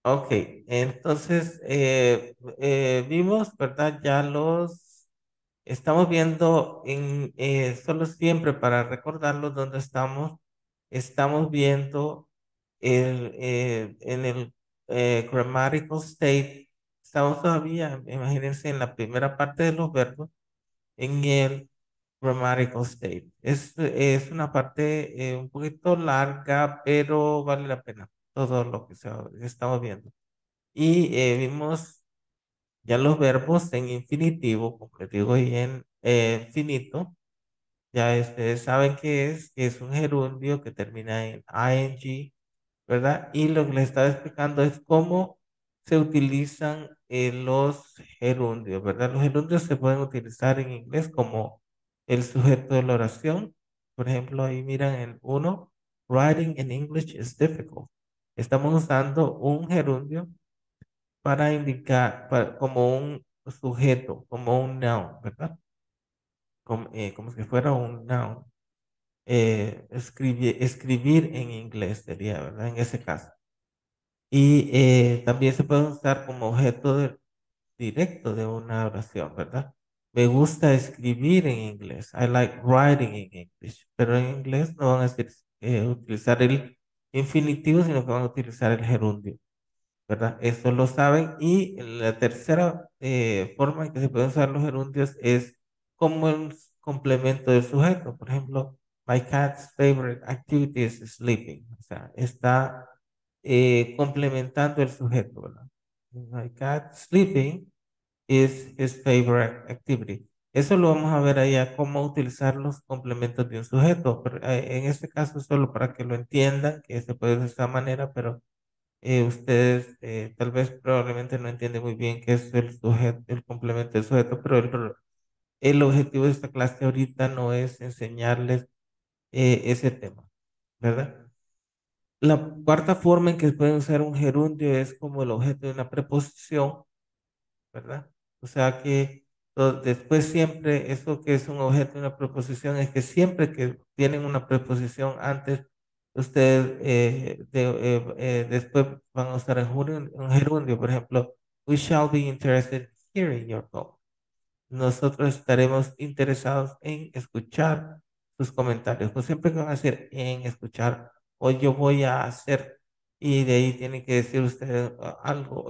Ok, entonces vimos, ¿verdad? Estamos viendo solo siempre para recordarlos dónde estamos viendo en el grammatical state, estamos todavía, imagínense, en la primera parte de los verbos, en el grammatical state. Es una parte un poquito larga, pero vale la pena todo lo que estamos viendo. Y vimos ya los verbos en infinitivo, como les digo, y en finito. Ya ustedes saben que es un gerundio que termina en ing, ¿verdad? Y lo que les estaba explicando es cómo se utilizan los gerundios, ¿verdad? Los gerundios se pueden utilizar en inglés como el sujeto de la oración. Por ejemplo, ahí miran el uno, writing in English is difficult. Estamos usando un gerundio para indicar, como un sujeto, como un noun, ¿verdad? Como si fuera un noun. Escribir en inglés sería, ¿verdad? En ese caso. Y también se puede usar como directo de una oración, ¿verdad? Me gusta escribir en inglés. I like writing in English. Pero en inglés no van a utilizar el infinitivo, sino que van a utilizar el gerundio. ¿Verdad? Eso lo saben. Y la tercera forma en que se pueden usar los gerundios es como un complemento del sujeto. Por ejemplo, my cat's favorite activity is sleeping. O sea, está complementando el sujeto, ¿verdad? My cat sleeping is his favorite activity. Eso lo vamos a ver allá, cómo utilizar los complementos de un sujeto. Pero, en este caso, solo para que lo entiendan, que se puede de esta manera, pero ustedes tal vez probablemente no entienden muy bien qué es el sujeto, el complemento del sujeto, pero el objetivo de esta clase ahorita no es enseñarles ese tema, ¿verdad? La cuarta forma en que pueden usar un gerundio es como el objeto de una preposición, ¿verdad? O sea que después siempre, eso que es un objeto de una preposición, es que siempre que tienen una preposición antes, ustedes después van a usar un gerundio, por ejemplo, we shall be interested in hearing your call. Nosotros estaremos interesados en escuchar sus comentarios. No siempre que van a decir en escuchar o yo voy a hacer y de ahí tiene que decir usted algo.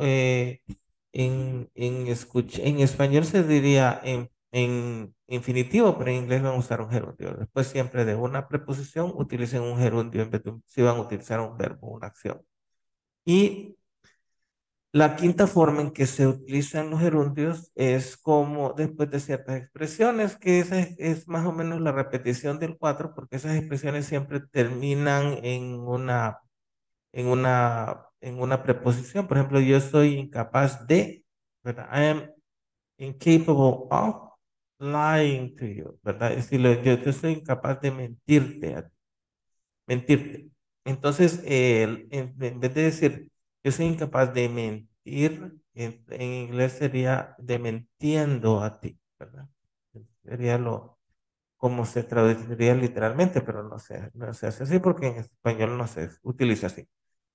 En español se diría en infinitivo, pero en inglés van a usar un gerundio. Después siempre de una preposición utilicen un gerundio en vez de si van a utilizar un verbo, una acción. Y la quinta forma en que se utilizan los gerundios es como después de ciertas expresiones, que esa es más o menos la repetición del cuatro, porque esas expresiones siempre terminan en una preposición. Por ejemplo, yo soy incapaz de, ¿verdad? I am incapable of lying to you, ¿verdad? Es decir, yo soy incapaz de mentirte. Entonces, en vez de decir, yo soy incapaz de mentir, en inglés sería de mentiendo a ti, ¿verdad? Sería como se traduciría literalmente, pero no se hace así porque en español no se utiliza así.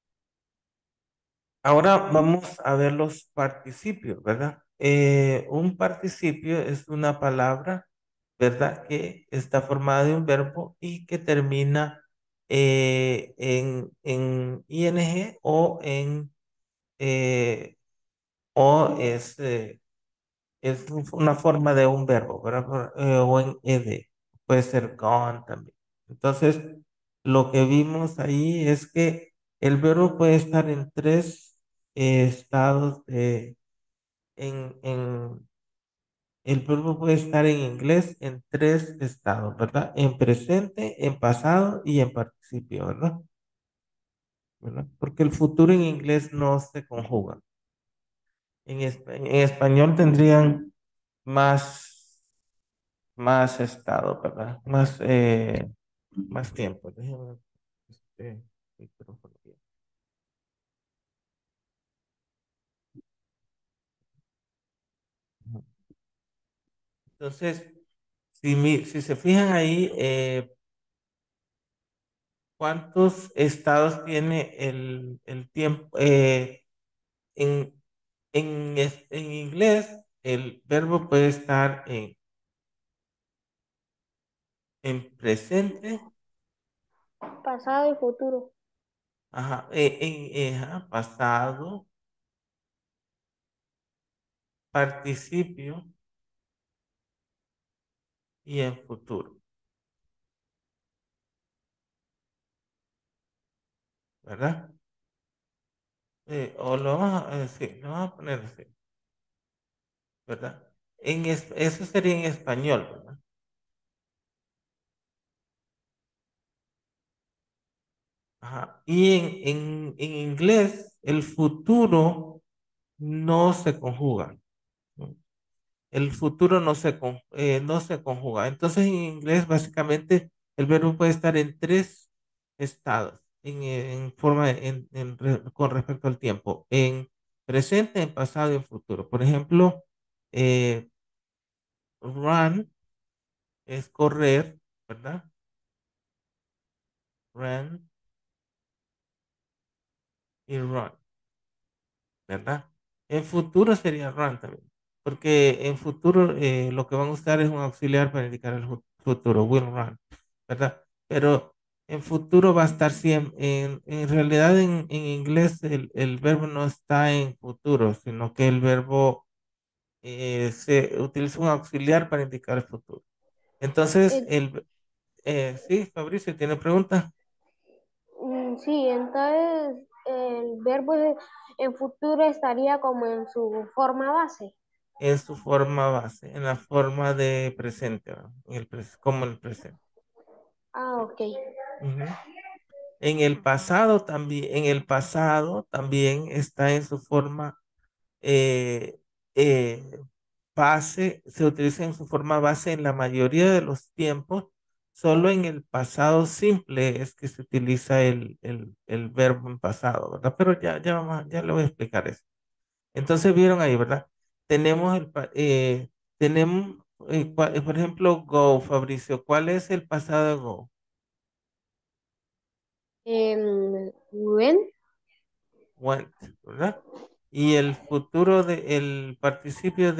Ahora vamos a ver los participios, ¿verdad? Un participio es una palabra, ¿verdad? Que está formada de un verbo y que termina en ing eh, o es una forma de un verbo, ¿verdad? O en ed. Puede ser gone también. Entonces, lo que vimos ahí es que el verbo puede estar en tres estados en el verbo puede estar en inglés en tres estados, ¿verdad? En presente, en pasado y en participio, ¿verdad? ¿Verdad? Porque el futuro en inglés no se conjuga. En español tendrían más, más estado, ¿verdad? Más tiempo. Déjame ver este micrófono bien. Ujú. Entonces, si se fijan ahí, ¿cuántos estados tiene el tiempo? En, en inglés, el verbo puede estar en presente, Pasado y futuro. ajá, ajá, pasado, participio y en futuro, ¿verdad? O lo vamos a decir, lo vamos a poner así, ¿verdad? Eso sería en español, ¿verdad? Ajá. Y en inglés, el futuro no se conjuga, ¿no? El futuro no se conjuga. Entonces, en inglés, básicamente, el verbo puede estar en tres estados en forma, con respecto al tiempo, en presente, en pasado y en futuro. Por ejemplo, eh, run es correr, ¿verdad? Run y run, ¿verdad? En futuro sería run también, porque en futuro lo que van a usar es un auxiliar para indicar el futuro, will run, ¿verdad? Pero en futuro va a estar siempre, en realidad en inglés el verbo no está en futuro, sino que el verbo se utiliza un auxiliar para indicar el futuro. Entonces, Eh, sí, Fabricio, ¿tiene pregunta? sí, entonces el verbo en futuro estaría como en su forma base. En su forma base, en la forma de presente, ¿verdad? Como el presente. Ah, Sí. ok. Ujú. En el pasado también está en su forma eh, eh, base, se utiliza en su forma base en la mayoría de los tiempos. Solo en el pasado simple es que se utiliza el verbo en pasado, ¿verdad? Pero ya le voy a explicar eso. Entonces vieron ahí, ¿verdad? Tenemos tenemos, por ejemplo, go, Fabricio. ¿Cuál es el pasado de go? When, Went, ¿verdad? Y el futuro el participio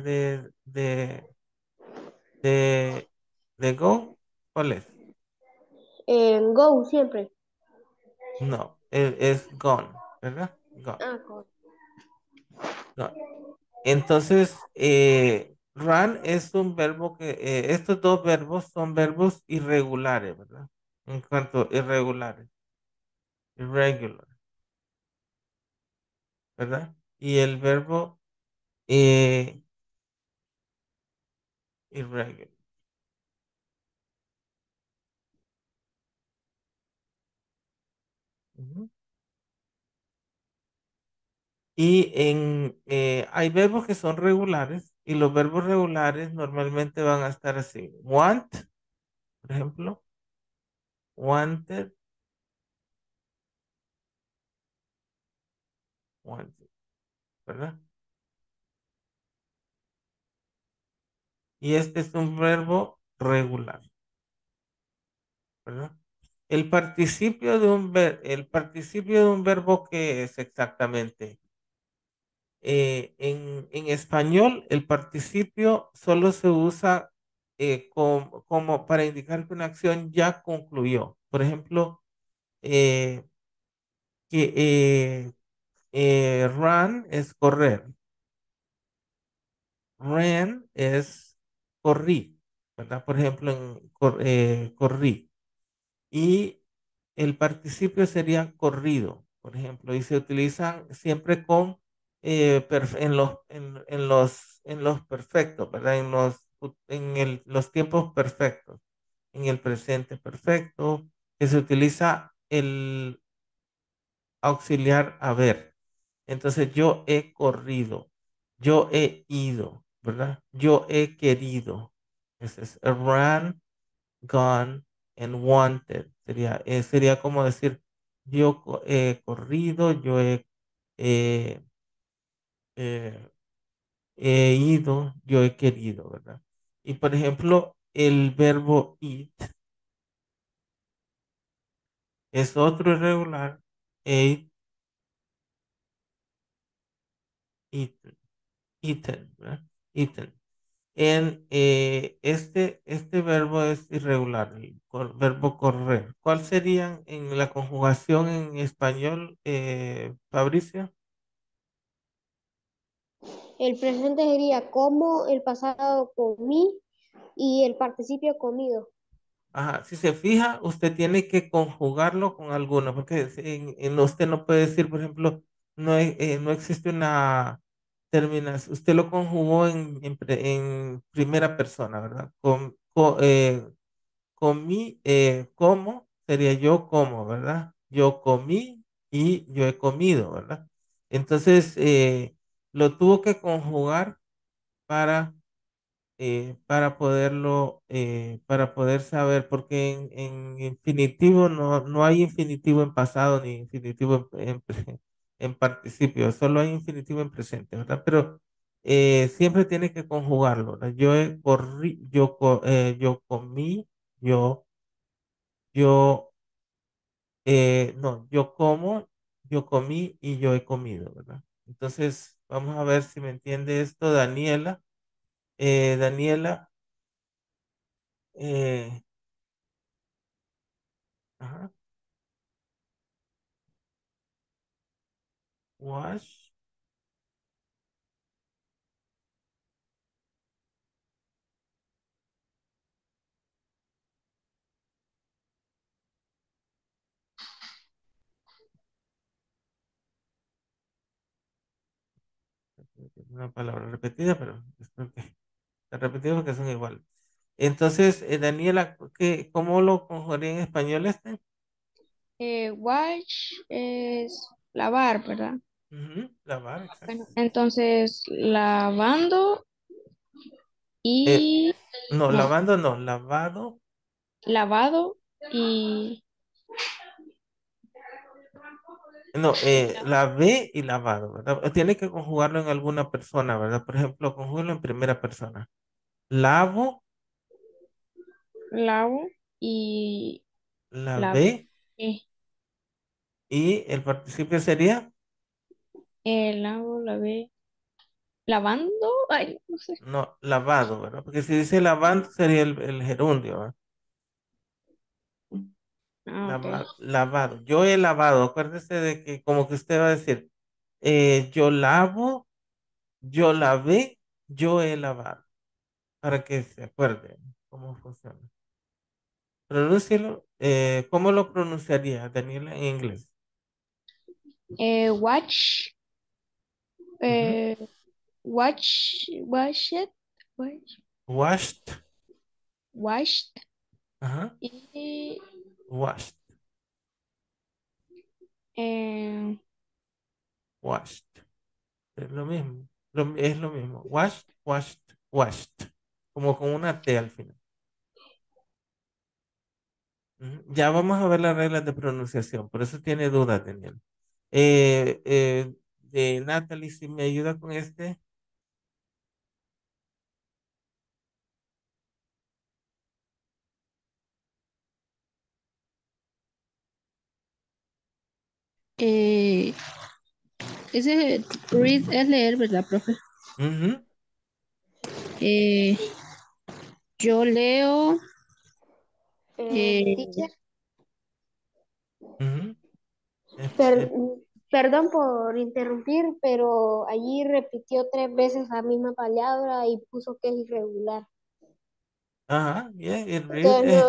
de, de go, ¿cuál es? go siempre. No, es gone, ¿verdad? Gone, Ah, gone. Entonces, run es un verbo estos dos verbos son verbos irregulares, ¿verdad? En cuanto irregulares, irregular, ¿verdad? Y el verbo eh, irregular. Ujú. Y hay verbos que son regulares y los verbos regulares normalmente van a estar así. Want, por ejemplo, wanted, wanted, ¿verdad? Y este es un verbo regular, ¿verdad? El participio de un verbo que es exactamente. En español, el participio solo se usa como para indicar que una acción ya concluyó. Por ejemplo, eh, que run es correr, ran es corrí, ¿verdad? Por ejemplo, corrí. Y el participio sería corrido, por ejemplo, y se utilizan siempre con en los perfectos, ¿verdad? Los tiempos perfectos, en el presente perfecto, que se utiliza el auxiliar haber. Entonces, yo he corrido, yo he ido, ¿verdad? Yo he querido. Ese es ran, gone and wanted. Sería como decir, yo he corrido, eh, eh, he ido, yo he querido, ¿verdad? Y por ejemplo, el verbo eat es otro irregular. Ate, eaten, eaten, ¿verdad? Eaten. Este verbo es irregular, el verbo correr. ¿Cuál serían en la conjugación en español, Fabricio? El presente sería como, el pasado comí y el participio comido. Ajá, si se fija, usted tiene que conjugarlo con alguno, porque usted no puede decir, por ejemplo, no existe una terminación, usted lo conjugó en primera persona, ¿verdad? Comí, como, sería yo como, ¿verdad? Yo comí y yo he comido, ¿verdad? Entonces, lo tuvo que conjugar para para poder saber, porque en infinitivo no hay infinitivo en pasado ni infinitivo en participio, solo hay infinitivo en presente, ¿verdad? Pero siempre tiene que conjugarlo, ¿verdad? Yo comí, yo, yo, no, yo como, yo comí y yo he comido, ¿verdad? Entonces, vamos a ver si me entiende esto, Daniela. Daniela, eh, ajá. Wash. Una palabra repetida, pero creo que está repetido porque son iguales. Entonces, Daniela, ¿cómo lo conjugaría en español este? Wash es lavar, ¿verdad? Ujú, lavar, Bueno, exacto. entonces lavando Eh, y no, no, lavando no, lavado. lavado y No, lavé y lavado, ¿verdad? Tiene que conjugarlo en alguna persona, ¿verdad? Por ejemplo, conjugarlo en primera persona. Lavo, lavo y lavé lavé. y el participio sería, Lavo, lavé, lavando, ay, no sé. no, lavado, ¿verdad? Porque si dice lavando sería el gerundio, ¿verdad? Ah, ok. Lavado. Yo he lavado. Acuérdese de que como que usted va a decir, yo lavo, yo lavé, yo he lavado. Para que se acuerde cómo funciona. Pronúncielo. ¿Cómo lo pronunciaría, Daniela, en inglés? Watch, Ujú. eh, wash it, wash, Washed. washed Ajá. y Washed. eh, Washed. Es lo mismo. Es lo mismo. Washed, washed, washed. Como con una T al final. Ujú. Ya vamos a ver las reglas de pronunciación, por eso tiene dudas, Daniel. Natalie, si me ayuda con este. eh, ese read es leer, ¿verdad, profe? Ujú, Eh, yo leo, eh, Teacher, ujú. per- perdón por interrumpir, pero allí repitió 3 veces la misma palabra y puso que es irregular. Ajá, bien, y read Entonces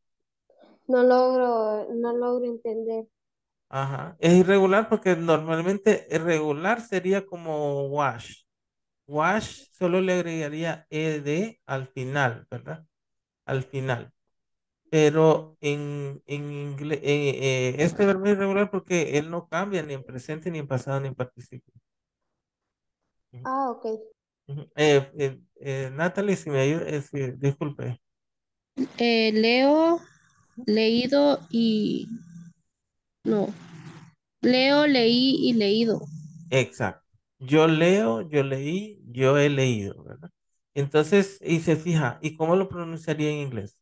no logro entender. ajá, es irregular porque normalmente irregular sería como wash. Wash solo le agregaría ed al final, ¿verdad? Al final. Pero en inglés, este verbo es irregular porque él no cambia ni en presente, ni en pasado, ni en participio. Ujú. Ah, ok. Ujú. Natalie, si me ayuda, disculpe. leo, leído y no, leo, leí y leído. Exacto. Yo leo, yo leí, yo he leído, ¿verdad? Entonces, y se fija, ¿y cómo lo pronunciaría en inglés?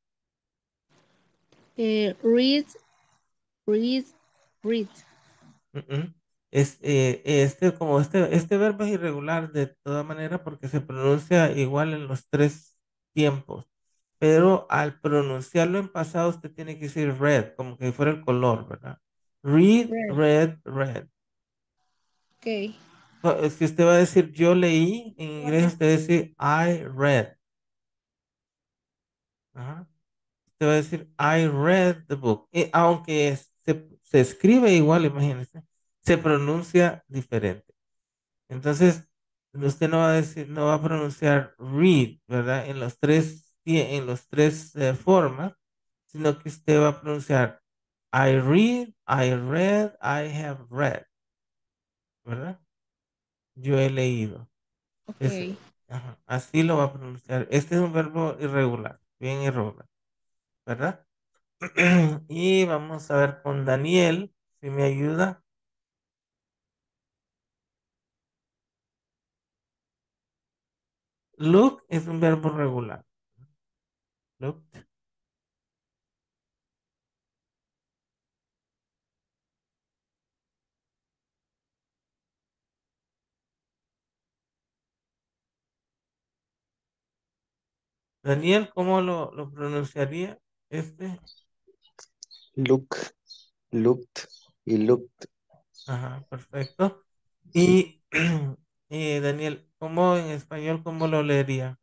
Read, read, read. Mm, mm. este verbo es irregular de toda manera porque se pronuncia igual en los tres tiempos, pero al pronunciarlo en pasado usted tiene que decir red, como que fuera el color, ¿verdad? Read, Red. read, read. Ok. Es que usted va a decir yo leí, en inglés usted dice I read. Ajá. Usted va a decir I read the book. Aunque se escribe igual, imagínense, se pronuncia diferente. Entonces, usted no va a decir, no va a pronunciar read, ¿verdad? En los tres formas, sino que usted va a pronunciar I read, I read, I have read, ¿verdad? Yo he leído. Es, Ok. ajá, así lo va a pronunciar. Este es un verbo irregular, bien irregular, ¿verdad? Y vamos a ver con Daniel, si me ayuda. Look es un verbo regular. Look. Daniel, ¿cómo lo pronunciaría este? Look, looked y looked. Ajá, perfecto. Sí. Y Daniel, ¿cómo en español, cómo lo leería?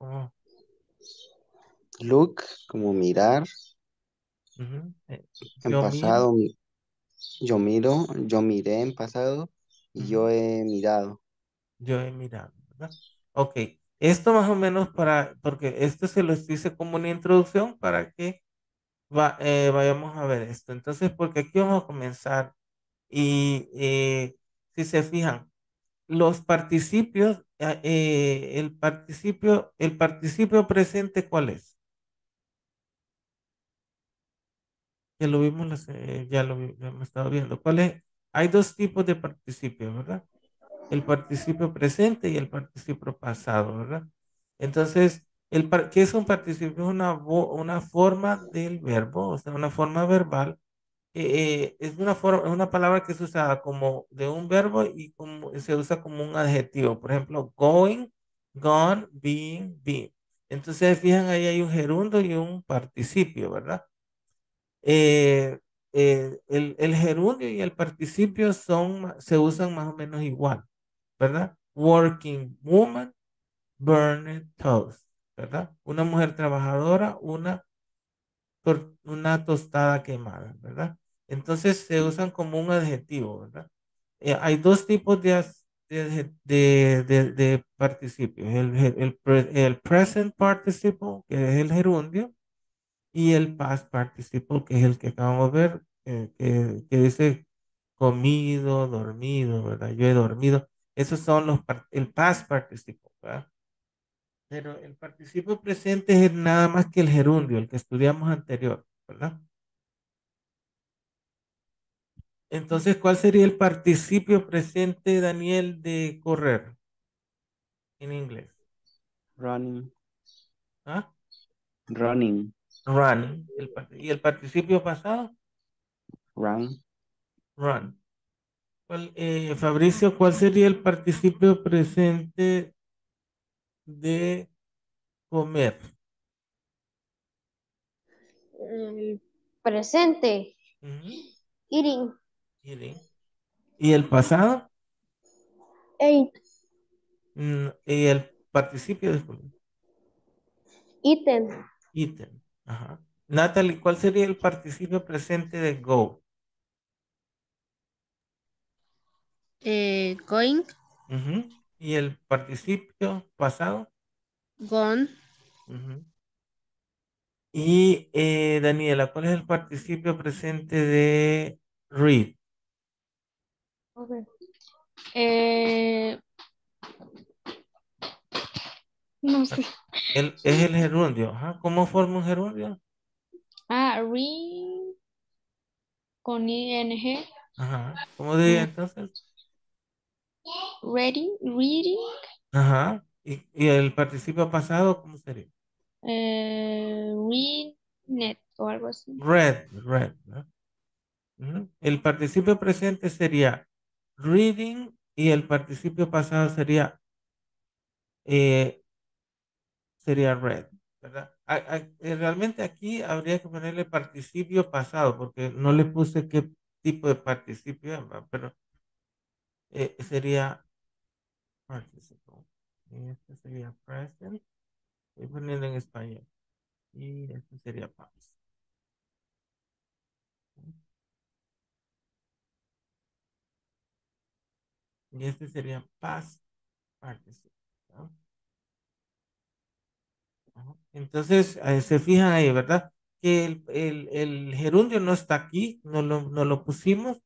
Look, como mirar. Ujú, En yo miro, pasado, yo miro, yo miré en pasado y ujú, yo he mirado. yo he mirado, ¿verdad? Ok, esto más o menos porque esto se lo hice como una introducción para que vayamos a ver esto. Entonces, porque aquí vamos a comenzar y si se fijan, los participios, el participio presente, ¿cuál es? Que lo vimos, ya hemos estado viendo. ¿Cuál es? Hay dos tipos de participios, ¿verdad? El participio presente y el participio pasado, ¿verdad? Entonces, ¿qué es un participio? Es una forma del verbo, o sea, una forma verbal. Es una palabra que es usada como de un verbo y se usa como un adjetivo. Por ejemplo, going, gone, being, been. Entonces, fijan, ahí hay un gerundio y un participio, ¿verdad? Eh, el gerundio y el participio se usan más o menos igual, ¿verdad? Working woman, burned toast, ¿verdad? Una mujer trabajadora, una tostada quemada, ¿verdad? Entonces se usan como un adjetivo, ¿verdad? Hay dos tipos de participios, el present participle, que es el gerundio, y el past participle, que es el que acabamos de ver, que dice comido, dormido, ¿verdad? Yo he dormido. Esos son el past participle, ¿verdad? Pero el participio presente es nada más que el gerundio, el que estudiamos anterior, ¿verdad? Entonces, ¿cuál sería el participio presente, Daniel, de correr en inglés? Running, ¿Ah? running, Running. ¿Y el participio pasado? run, Run. Fabricio, ¿cuál sería el participio presente de comer? El presente, Ujú, eating, eating. ¿Y el pasado? ate, Y el participio, disculpe, eaten, eaten. Ajá. Natalie, ¿cuál sería el participio presente de go? Going, Ujú. ¿Y el participio pasado? gone, Ujú. Y Daniela, ¿cuál es el participio presente de read? okay. Eh, no sé. Es el gerundio. Ajá. ¿Cómo forma un gerundio? Read con ing. Ajá. ¿Cómo diría Mm, entonces? reading, reading, Ajá. ¿Y el participio pasado, cómo sería? read net o algo así. Read, read, ¿no? Ujú. El participio presente sería reading y el participio pasado eh, sería read, ¿verdad? Realmente aquí habría que ponerle participio pasado porque no le puse qué tipo de participio es, ¿va? Pero sería participle. Y este sería present. Estoy poniendo en español. Y este sería past. Y este sería past participle, ¿no? Ajá. Entonces, se fijan ahí, ¿verdad? Que el gerundio no está aquí, no lo pusimos,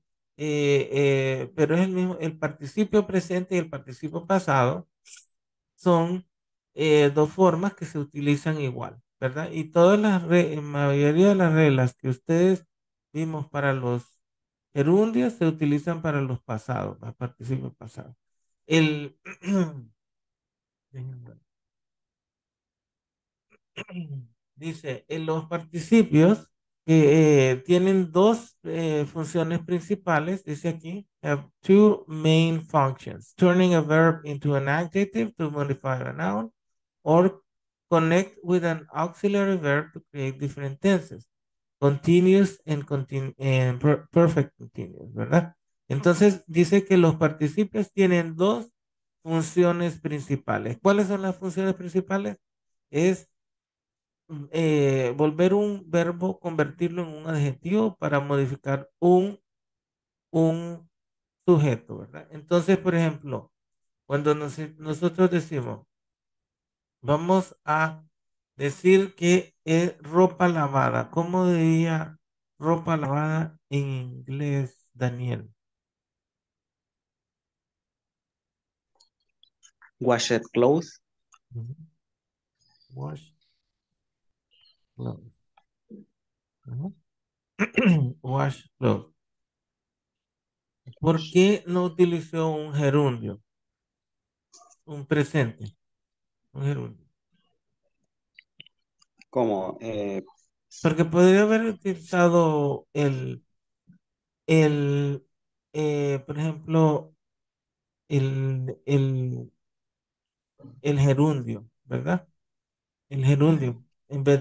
pero es el mismo, el participio presente y el participio pasado son dos formas que se utilizan igual, ¿verdad? Y todas mayoría de las reglas que ustedes vimos para los gerundios se utilizan para los pasados, los participios pasados. El, déjenme ver. Dice, en los participios tienen dos funciones principales, dice aquí, have two main functions, turning a verb into an adjective to modify a noun, or connect with an auxiliary verb to create different tenses, continuous and perfect continuous, ¿verdad? Entonces dice que los participios tienen dos funciones principales. ¿Cuáles son las funciones principales? Es volver un verbo, convertirlo en un adjetivo para modificar un sujeto, ¿verdad? Entonces, por ejemplo, cuando nosotros decimos, vamos a decir que es ropa lavada, ¿cómo diría ropa lavada en inglés, Daniel? Washed clothes. Ujú. Wash clothes. Ujú. Wash clothes. ¿Por qué no utilizó un gerundio, un presente, un gerundio? Como, Porque podría haber utilizado el por ejemplo, el gerundio, ¿verdad? El gerundio, en vez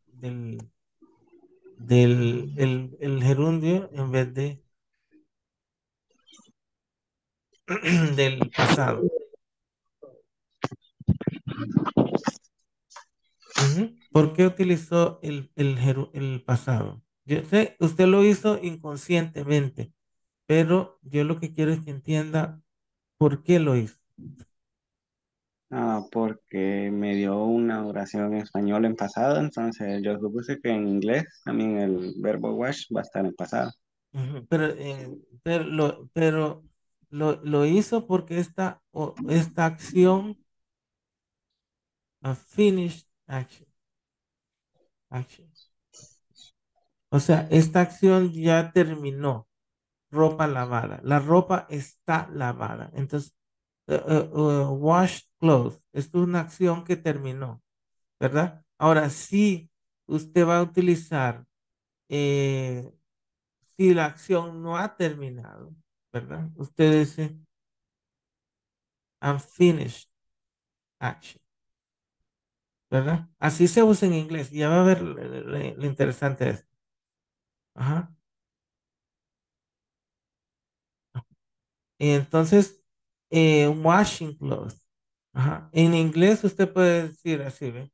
el gerundio, en vez del pasado. Ujú. ¿Por qué utilizó el pasado? Yo sé, usted lo hizo inconscientemente, pero yo lo que quiero es que entienda por qué lo hizo. porque me dio una oración en español en pasado, entonces yo supuse que en inglés también el verbo wash va a estar en pasado. Ujú. Pero lo hizo porque esta acción, a finished action. O sea, esta acción ya terminó. Ropa lavada. La ropa está lavada. Entonces, wash clothes. Esto es una acción que terminó, ¿verdad? Ahora, si usted va a utilizar, eh, si la acción no ha terminado, ¿verdad? Usted dice, unfinished action, ¿verdad? Así se usa en inglés. Ya va a ver lo interesante de esto. Ajá. Y entonces, washing clothes. Ajá. En inglés usted puede decir así, ¿ve?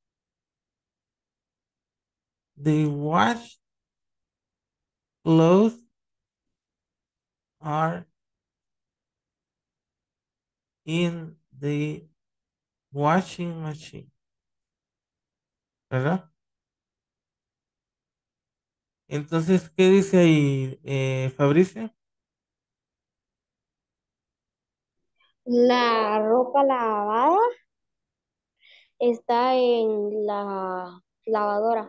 The wash clothes are in the washing machine, ¿verdad? Entonces, ¿qué dice ahí, Fabricio? La ropa lavada está en la lavadora.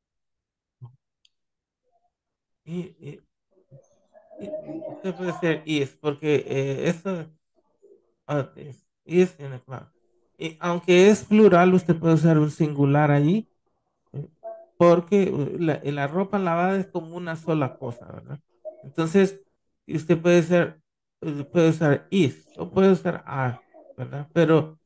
Y, y- usted puede decir is, porque eso is in the cloud. Y aunque es plural, usted puede usar un singular allí, eh, porque la ropa lavada es como una sola cosa, ¿verdad? Entonces, y usted puede ser puede usar is o puede usar are, ¿verdad? Pero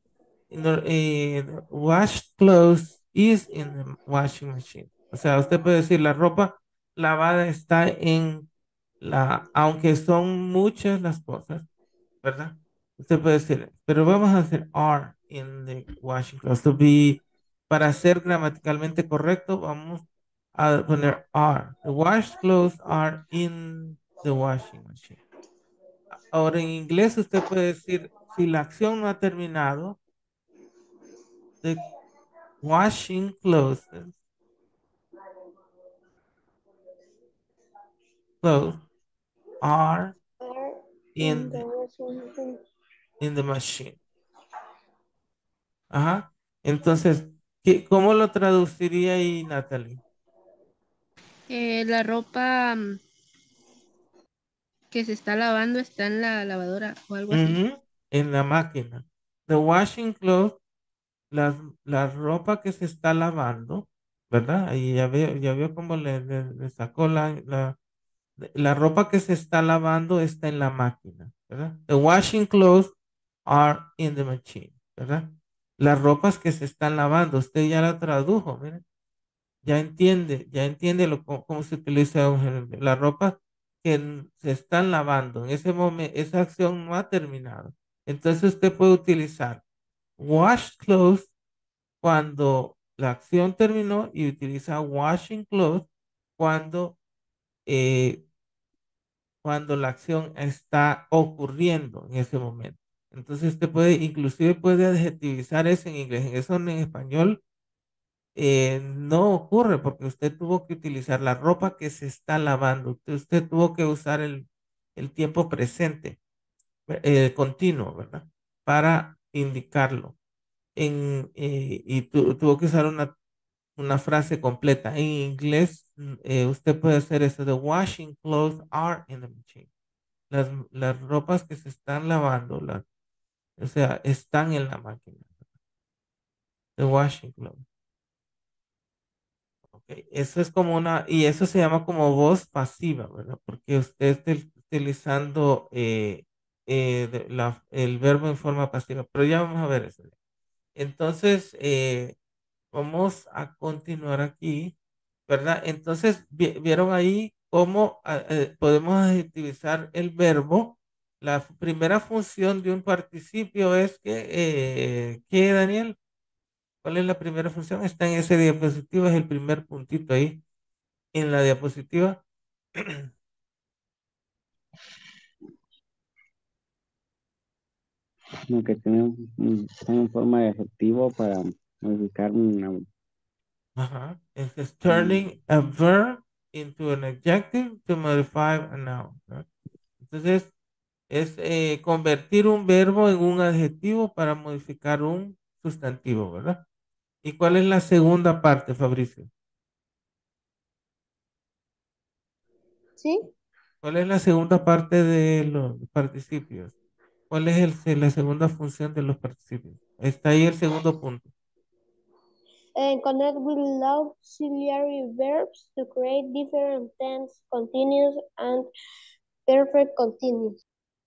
wash clothes is in the washing machine. O sea, usted puede decir la ropa lavada está en aunque son muchas las cosas, ¿verdad? Usted puede decir, pero vamos a hacer are in the washing clothes. Para ser gramaticalmente correcto, vamos a poner are. The wash clothes are in the washing machine. Ahora en inglés usted puede decir, si la acción no ha terminado, the washing clothes are Are in in the washing machine. the machine. Ajá. Entonces, ¿cómo lo traduciría ahí, Natalie? La ropa que se está lavando está en la lavadora o algo así. Ujú, en la máquina. The washing clothes, la ropa que se está lavando, ¿verdad? Ahí ya veo cómo le sacó la ropa que se está lavando está en la máquina, ¿verdad? The washing clothes are in the machine, ¿verdad? Las ropas que se están lavando, usted ya la tradujo, miren, ya entiende cómo se utiliza un gerundio. La ropa que se están lavando, en ese momento, esa acción no ha terminado. Entonces usted puede utilizar wash clothes cuando la acción terminó y utiliza washing clothes cuando eh, cuando la acción está ocurriendo en ese momento. Entonces usted inclusive puede adjetivizar eso en inglés. En eso en español no ocurre porque usted tuvo que utilizar la ropa que se está lavando. Usted tuvo que usar el tiempo presente, continuo, ¿verdad? Para indicarlo. Y tuvo que usar una frase completa. En inglés, usted puede hacer eso. The washing clothes are in the machine. Las ropas que se están lavando, o sea, están en la máquina de washing clothes. ¿Ok? Eso es como y eso se llama como voz pasiva, ¿verdad? Porque usted está utilizando el verbo en forma pasiva, pero ya vamos a ver eso. Entonces, vamos a continuar aquí, ¿verdad? Entonces, vieron ahí cómo podemos adjetivizar el verbo. La primera función de un participio es ¿qué, Daniel? ¿Cuál es la primera función? Está en ese diapositiva, es el primer puntito ahí en la diapositiva. Como que tiene está en forma de adjetivo para modificar Ajá. Es turning a verb into an adjective to modify a noun, ¿no? Entonces, es convertir un verbo en un adjetivo para modificar un sustantivo, ¿verdad? ¿Y cuál es la segunda parte, Fabricio? ¿Sí? ¿Cuál es la segunda parte de los participios? ¿Cuál es la segunda función de los participios? Está ahí el segundo punto. And connect with auxiliary verbs to create different tense, continuous, and perfect continuous.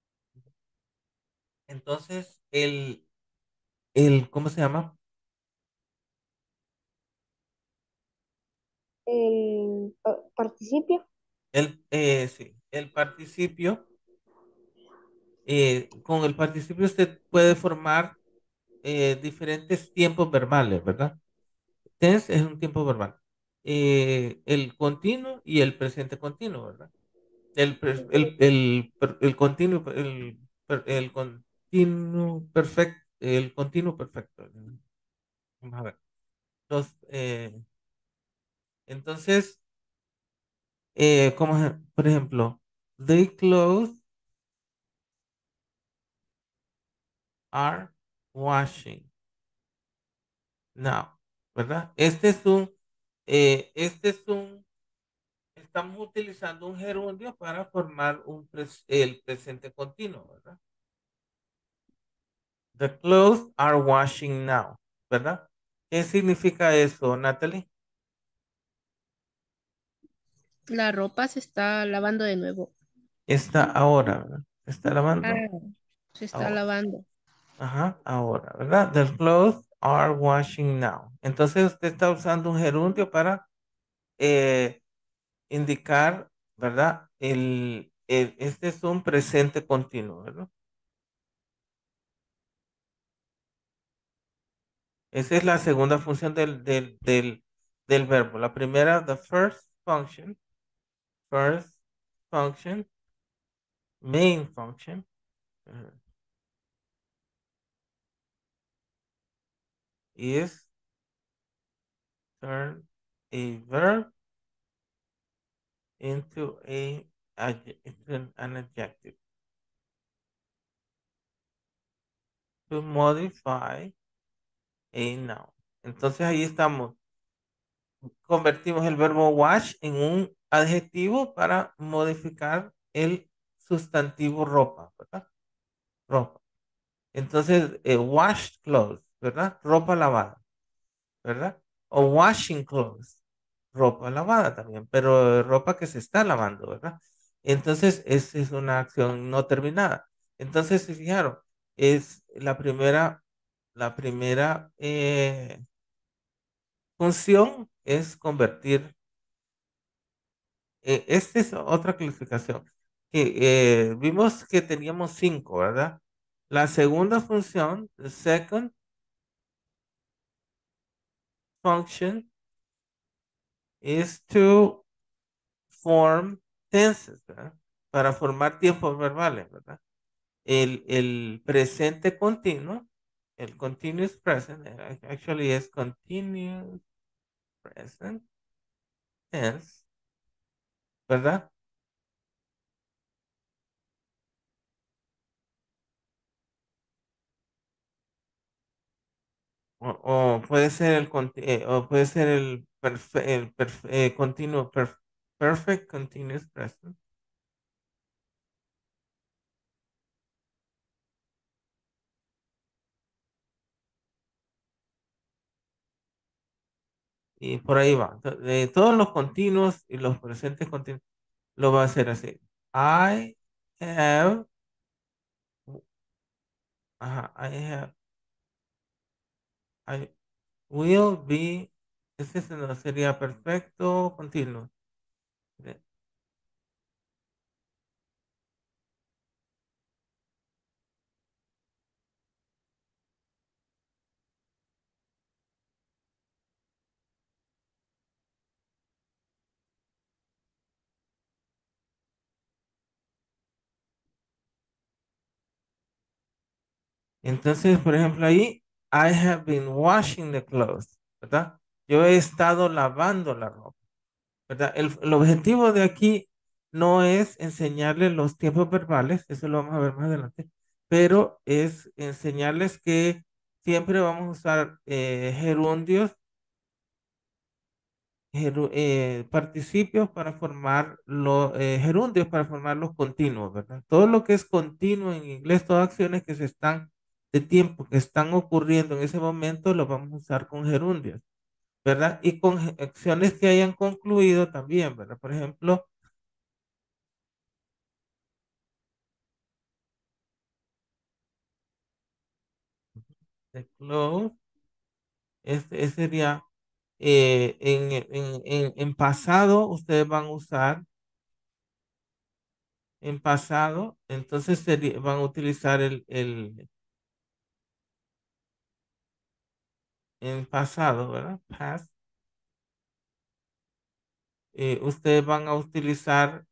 Entonces, ¿cómo se llama? El participio. Sí, el participio, con el participio usted puede formar diferentes tiempos verbales, ¿verdad? Tense es un tiempo verbal. El continuo y el presente continuo, ¿verdad? El continuo, el continuo perfecto, el continuo perfecto. Vamos a ver. Los, entonces, por ejemplo, they clothes are washing now, ¿verdad? Estamos utilizando un gerundio para formar el presente continuo, ¿verdad? The clothes are washing now, ¿verdad? ¿Qué significa eso, Natalie? La ropa se está lavando de nuevo. Está ahora, ¿verdad? ¿Está lavando? Ah, se está Ahora. lavando. Ajá, ahora, ¿verdad? The clothes are washing now. Entonces usted está usando un gerundio para eh, indicar, ¿verdad? Este es un presente continuo, ¿verdad? Esa es la segunda función del verbo. La primera, the first function, main function, uh, is turn a verb into into an adjective to modify a noun. Entonces ahí estamos. Convertimos el verbo wash en un adjetivo para modificar el sustantivo ropa, ¿verdad? Ropa. Entonces, washed clothes, ¿verdad? Ropa lavada, ¿verdad? O washing clothes, ropa lavada también, pero ropa que se está lavando, ¿verdad? Entonces, esa es una acción no terminada. Entonces, si fijaron, es la primera función es convertir. Esta es otra clasificación. Vimos que teníamos cinco, ¿verdad? La segunda función, the second function, is to form tenses, ¿verdad? Para formar tiempos verbales, ¿verdad? El presente continuo, el continuous present, actually es continuous present tense, ¿verdad? O puede ser o puede ser el continuo, perfect continuous present. Y por ahí va. Todos los continuos y los presentes continuos lo va a hacer así. I have, ajá, I will be, ese no sería perfecto continuo. Entonces, por ejemplo, ahí, I have been washing the clothes, ¿verdad? Yo he estado lavando la ropa, ¿verdad? El objetivo de aquí no es enseñarles los tiempos verbales, eso lo vamos a ver más adelante, pero es enseñarles que siempre vamos a usar gerundios, participios para formar gerundios para formar los continuos, ¿verdad? Todo lo que es continuo en inglés, todas acciones que se están de tiempo, que están ocurriendo en ese momento, lo vamos a usar con gerundios, ¿verdad? Y con acciones que hayan concluido también, ¿verdad? Por ejemplo, the close, ese sería en pasado, ustedes van a usar en pasado, entonces van a utilizar en pasado, ¿verdad? Past. Ustedes van a utilizar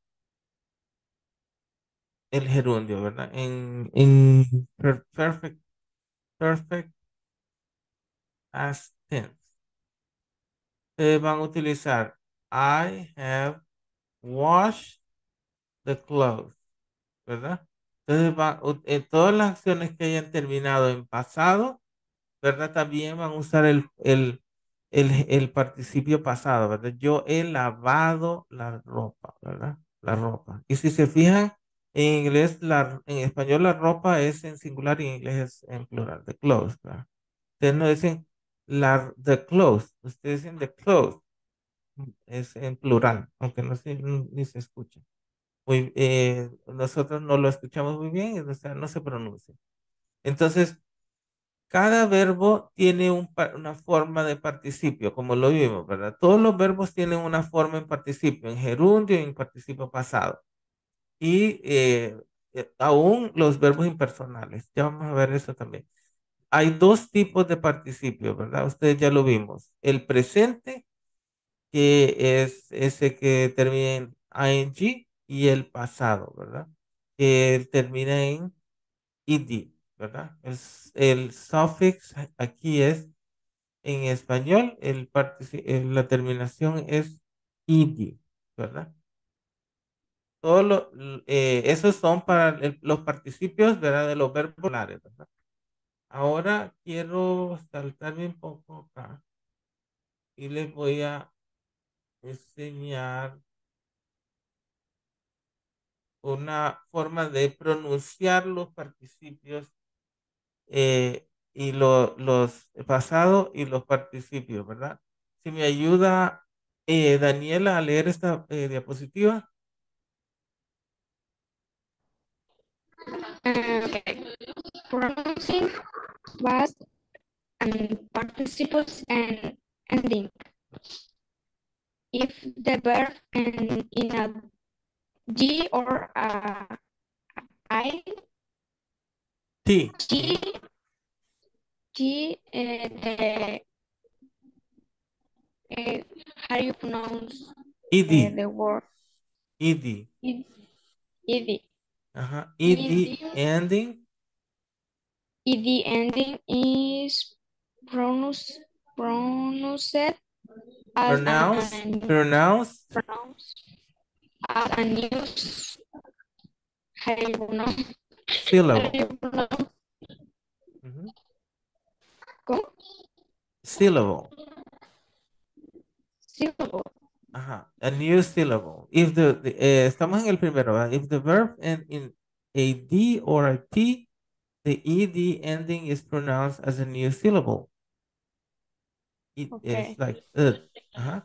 el gerundio, ¿verdad? En perfect past tense. Ustedes van a utilizar I have washed the clothes, ¿verdad? Entonces, todas las acciones que hayan terminado en pasado, ¿verdad? También van a usar el participio pasado, ¿verdad? Yo he lavado la ropa, ¿verdad? La ropa. Y si se fijan, en inglés, en español la ropa es en singular y en inglés es en plural, the clothes, ¿verdad? Ustedes no dicen the clothes, ustedes dicen the clothes, es en plural, aunque no se, ni se escucha. nosotros no lo escuchamos muy bien, o sea, no se pronuncia. Entonces, cada verbo tiene una forma de participio, como lo vimos, ¿verdad? Todos los verbos tienen una forma en participio, en gerundio y en participio pasado. Y aún los verbos impersonales. Ya vamos a ver eso también. Hay dos tipos de participio, ¿verdad? Ustedes ya lo vimos. El presente, que es ese que termina en ing, y el pasado, ¿verdad? Que termina en ed, ¿verdad? El suffix aquí es, en español, la terminación es ed, ¿verdad? Esos son para los participios, ¿verdad? De los verbos regulares, ¿verdad? Ahora quiero saltarme un poco acá y les voy a enseñar una forma de pronunciar los participios y los pasados y los participios, ¿verdad? Si me ayuda Daniela a leer esta diapositiva. Okay. Pronouncing past and participles and ending. If the verb end in a G or a I, Sí, G, G, how do you pronounce ed, the word? ed, Ed, ed, ajá, ed ed, ending, ed ending is pronounced as pronounce, an pronounce, pronounced as a news. How do you pronounce? How do syllable. you pronounce? Ujú. ¿Cómo? Syllable. Syllable. Ajá, a new syllable. Estamos en el primero, ¿verdad? If the verb end in a D or a T, the ED ending is pronounced as a new syllable. It is Okay. like, ajá.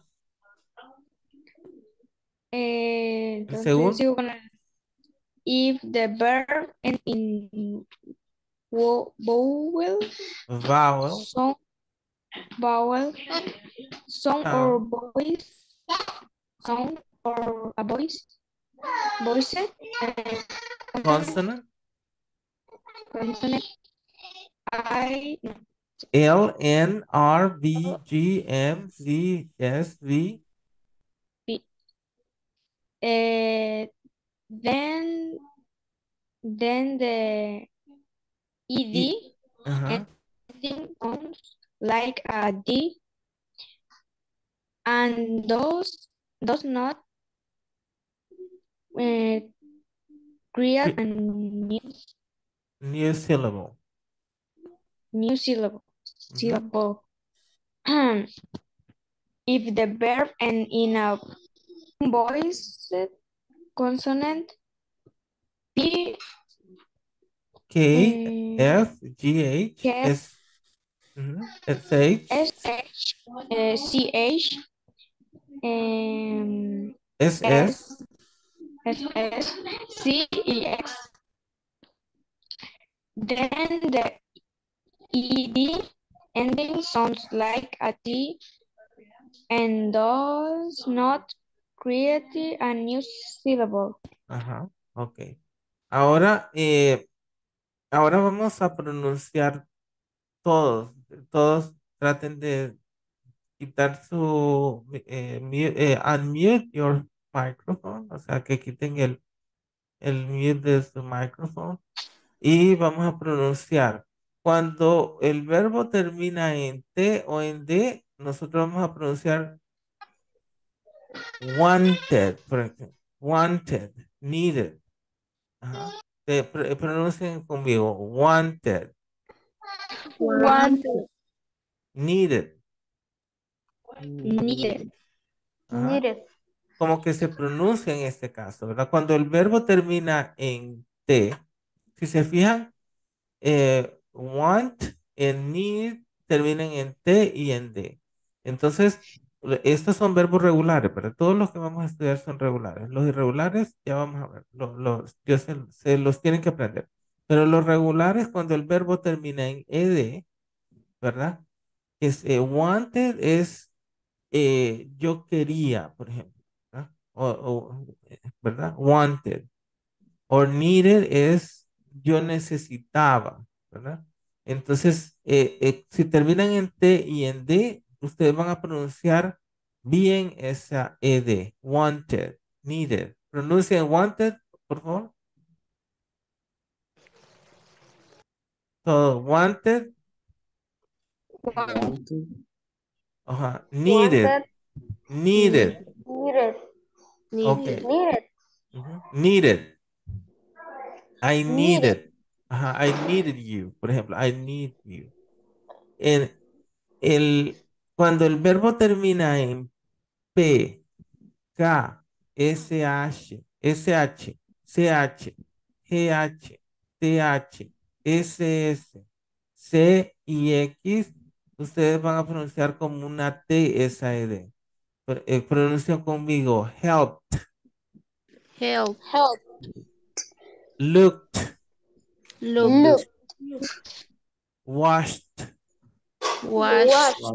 El Entonces segundo, sigo con el if the verb end in vowel, vowel, song, vowel, song or sound, voice, song or a voice, voice, consonant, consonant, consonant, I, no, L, N, R, V, G, M, Z, S, V, P. Eh, then the ed E, ajá, ending sounds like a D and does not uh, create a new syllable. new syllable. Ujú. Syllable. If the verb end in a voiced consonant, P, K, um, F, G, H, K, S, S, H, S, H, C, H, um, S, S, S, S, S, C, E, X, then the ED ending sounds like a T and does not create a new syllable. ajá, ok. Ahora, ahora vamos a pronunciar todos, todos traten de quitar unmute your microphone, o sea, que quiten el mute de su micrófono y vamos a pronunciar. Cuando el verbo termina en T o en D, nosotros vamos a pronunciar wanted, por ejemplo, wanted, needed. Ajá. Pronuncien conmigo, wanted, One, needed. Needed. Ajá. needed. Como que se pronuncia en este caso, ¿verdad? Cuando el verbo termina en T, si se fijan, want and need terminan en T y en D. Entonces, Estos son verbos regulares, pero todos los que vamos a estudiar son regulares. Los irregulares, ya vamos a ver, se los tienen que aprender. Pero los regulares, cuando el verbo termina en ed, ¿verdad? Es wanted, es yo quería, por ejemplo, ¿verdad? ¿Verdad? Wanted. Or needed es yo necesitaba, ¿verdad? Entonces, si terminan en T y en D, ustedes van a pronunciar bien esa ed. Wanted, needed. Pronuncien wanted, por favor. Todo, wanted, Want, Want to, ajá, needed, Wanted, needed, needed, ok, Needed. needed, needed, I needed. needed, ajá, I needed you, por ejemplo, I need you. En el, cuando el verbo termina en P, K, SH, SH, CH, GH, TH, SS, C y X, ustedes van a pronunciar como una T esa ED. Pronuncian conmigo, helped, Help. Help, looked, Looked. look, washed, Wash. watch,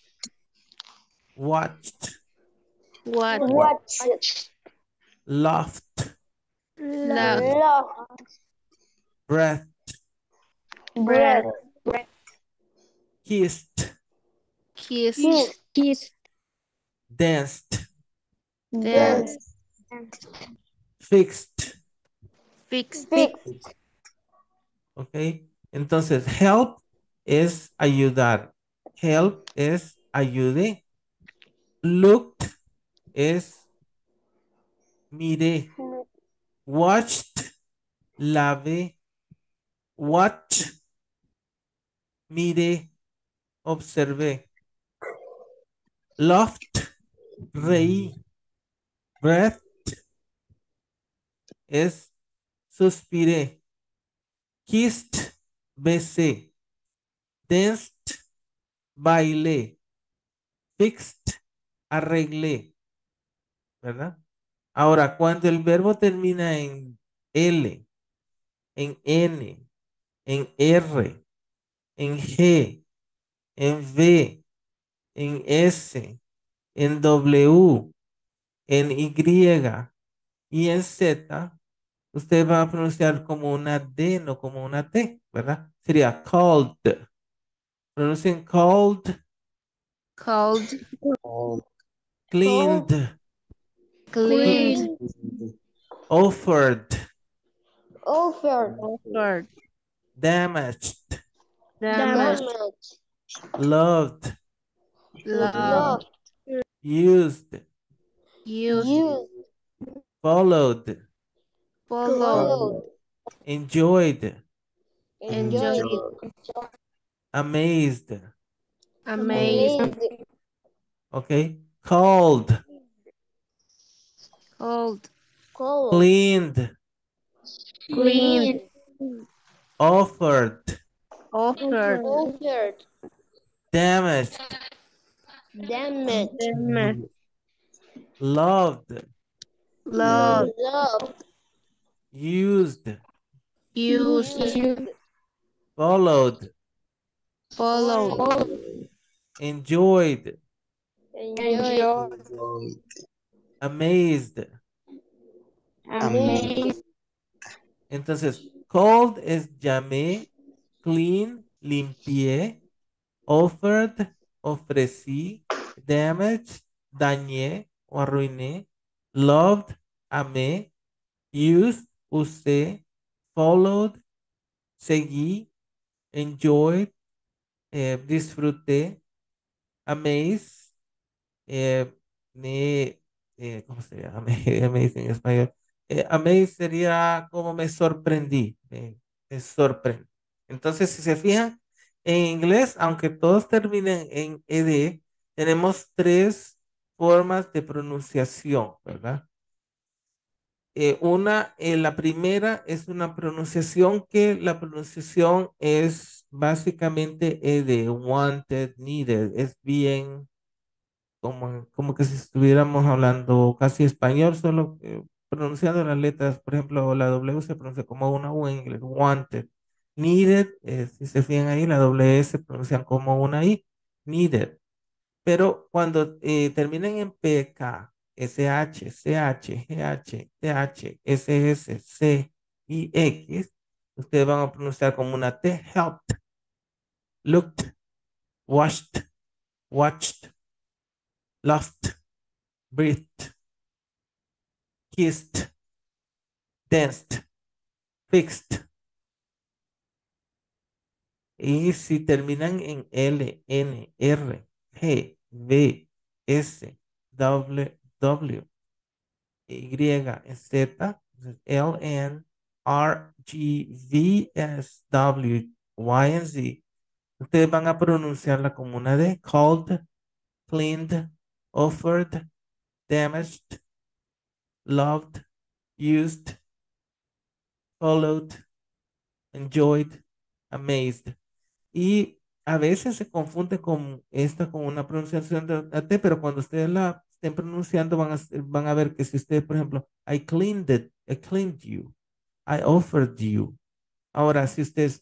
watched, What. watch, laughed, Love. love, breathed, breath, kissed, Kiss. kiss, danced, Dance. dance, fixed. Fix. fix, ¿Ok? Entonces, help es ayudar. Help es ayude. Looked es mire. Watched, la ve. Watch, mire, observé. Laughed, reí. Breath es suspiré. Kissed, besé. Danced, bailé. Fixed, arreglé. ¿Verdad? Ahora, cuando el verbo termina en L, en N, en R, en G, en V, en S, en W, en Y y en Z, usted va a pronunciar como una D, no como una T, ¿verdad? Sería called. Pronuncien called, Cold. all, cold, cleaned, cl- Clean. clean, offered, offered, Offered. damaged, Damaged. damaged, loved, Love. loved, used, Used. used, followed, Followed. followed, enjoyed, Enjoyed. enjoyed, amazed, Amazed. amazed, okay, called, Cold. cold, cleaned, Clean. offered, Offered. offered, damaged, damaged, Damaged. loved, Loved. loved, used, Used. used, followed, Followed. followed, enjoyed, enjoyed, enjoy, amazed. amazed, amazed, Entonces, called es llamé, clean, limpié, offered, ofrecí, damaged, dañé o arruiné, loved, amé, used, usé, followed, seguí, enjoyed, disfruté, amazed, eh, ¿cómo se llama? Amazed en español. Amazed sería como me sorprendí, me sorprendí. Entonces, si se fijan, en inglés, aunque todos terminen en ed, tenemos tres formas de pronunciación, ¿verdad? La primera es una pronunciación que la pronunciación es básicamente ed, wanted, needed, es bien como que si estuviéramos hablando casi español, solo pronunciando las letras. Por ejemplo, la W se pronuncia como una U en inglés, wanted. Needed, si se fijan ahí, la W se pronuncian como una I, needed. Pero cuando terminen en PK, SH, CH, GH, TH, SS, C y X, ustedes van a pronunciar como una T, helped, looked, washed, watched, loved, breathed, kissed, danced, fixed. Y si terminan en L, N, R, G, B, S, W, W, Y, Z, L, N, R, G, V, S, W, Y, and Z, ustedes van a pronunciarla como una D, called, cleaned, offered, damaged, loved, used, followed, enjoyed, amazed. Y a veces se confunde con esta con una pronunciación de la T, pero cuando ustedes la estén pronunciando van a ver que si ustedes, por ejemplo, I cleaned you, I offered you. Ahora, si ustedes,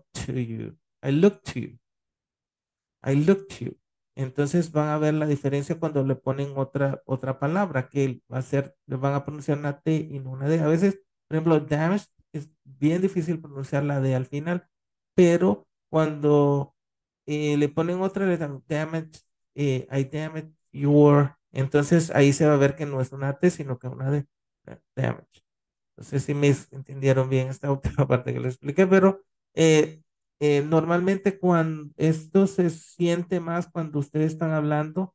I looked to you, I looked to you. Entonces van a ver la diferencia cuando le ponen otra palabra que va a ser, le van a pronunciar una T y no una D. A veces, por ejemplo, damaged es bien difícil pronunciar la D al final, pero cuando le ponen otra letra, damaged, I damaged your, entonces ahí se va a ver que no es una T, sino que es una D. Damaged. No sé si me entendieron bien esta última parte que les expliqué, pero eh, normalmente cuando esto se siente más cuando ustedes están hablando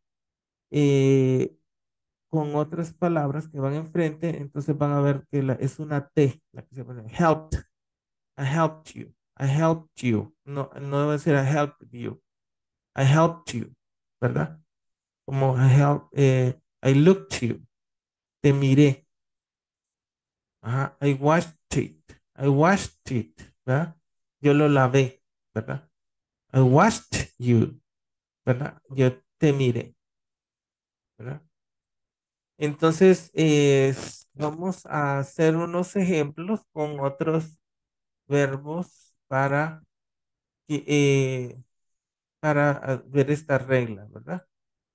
eh, con otras palabras que van enfrente, entonces van a ver que es una T, la que se pone helped, I helped you, I helped you, no, no debe ser I helped you, I helped you, ¿verdad? Como I looked you, te miré, ajá, I washed it, ¿verdad? Yo lo lavé, ¿verdad? I watched you, ¿verdad? Yo te miré, ¿verdad? Entonces, vamos a hacer unos ejemplos con otros verbos eh, para ver esta regla, ¿verdad?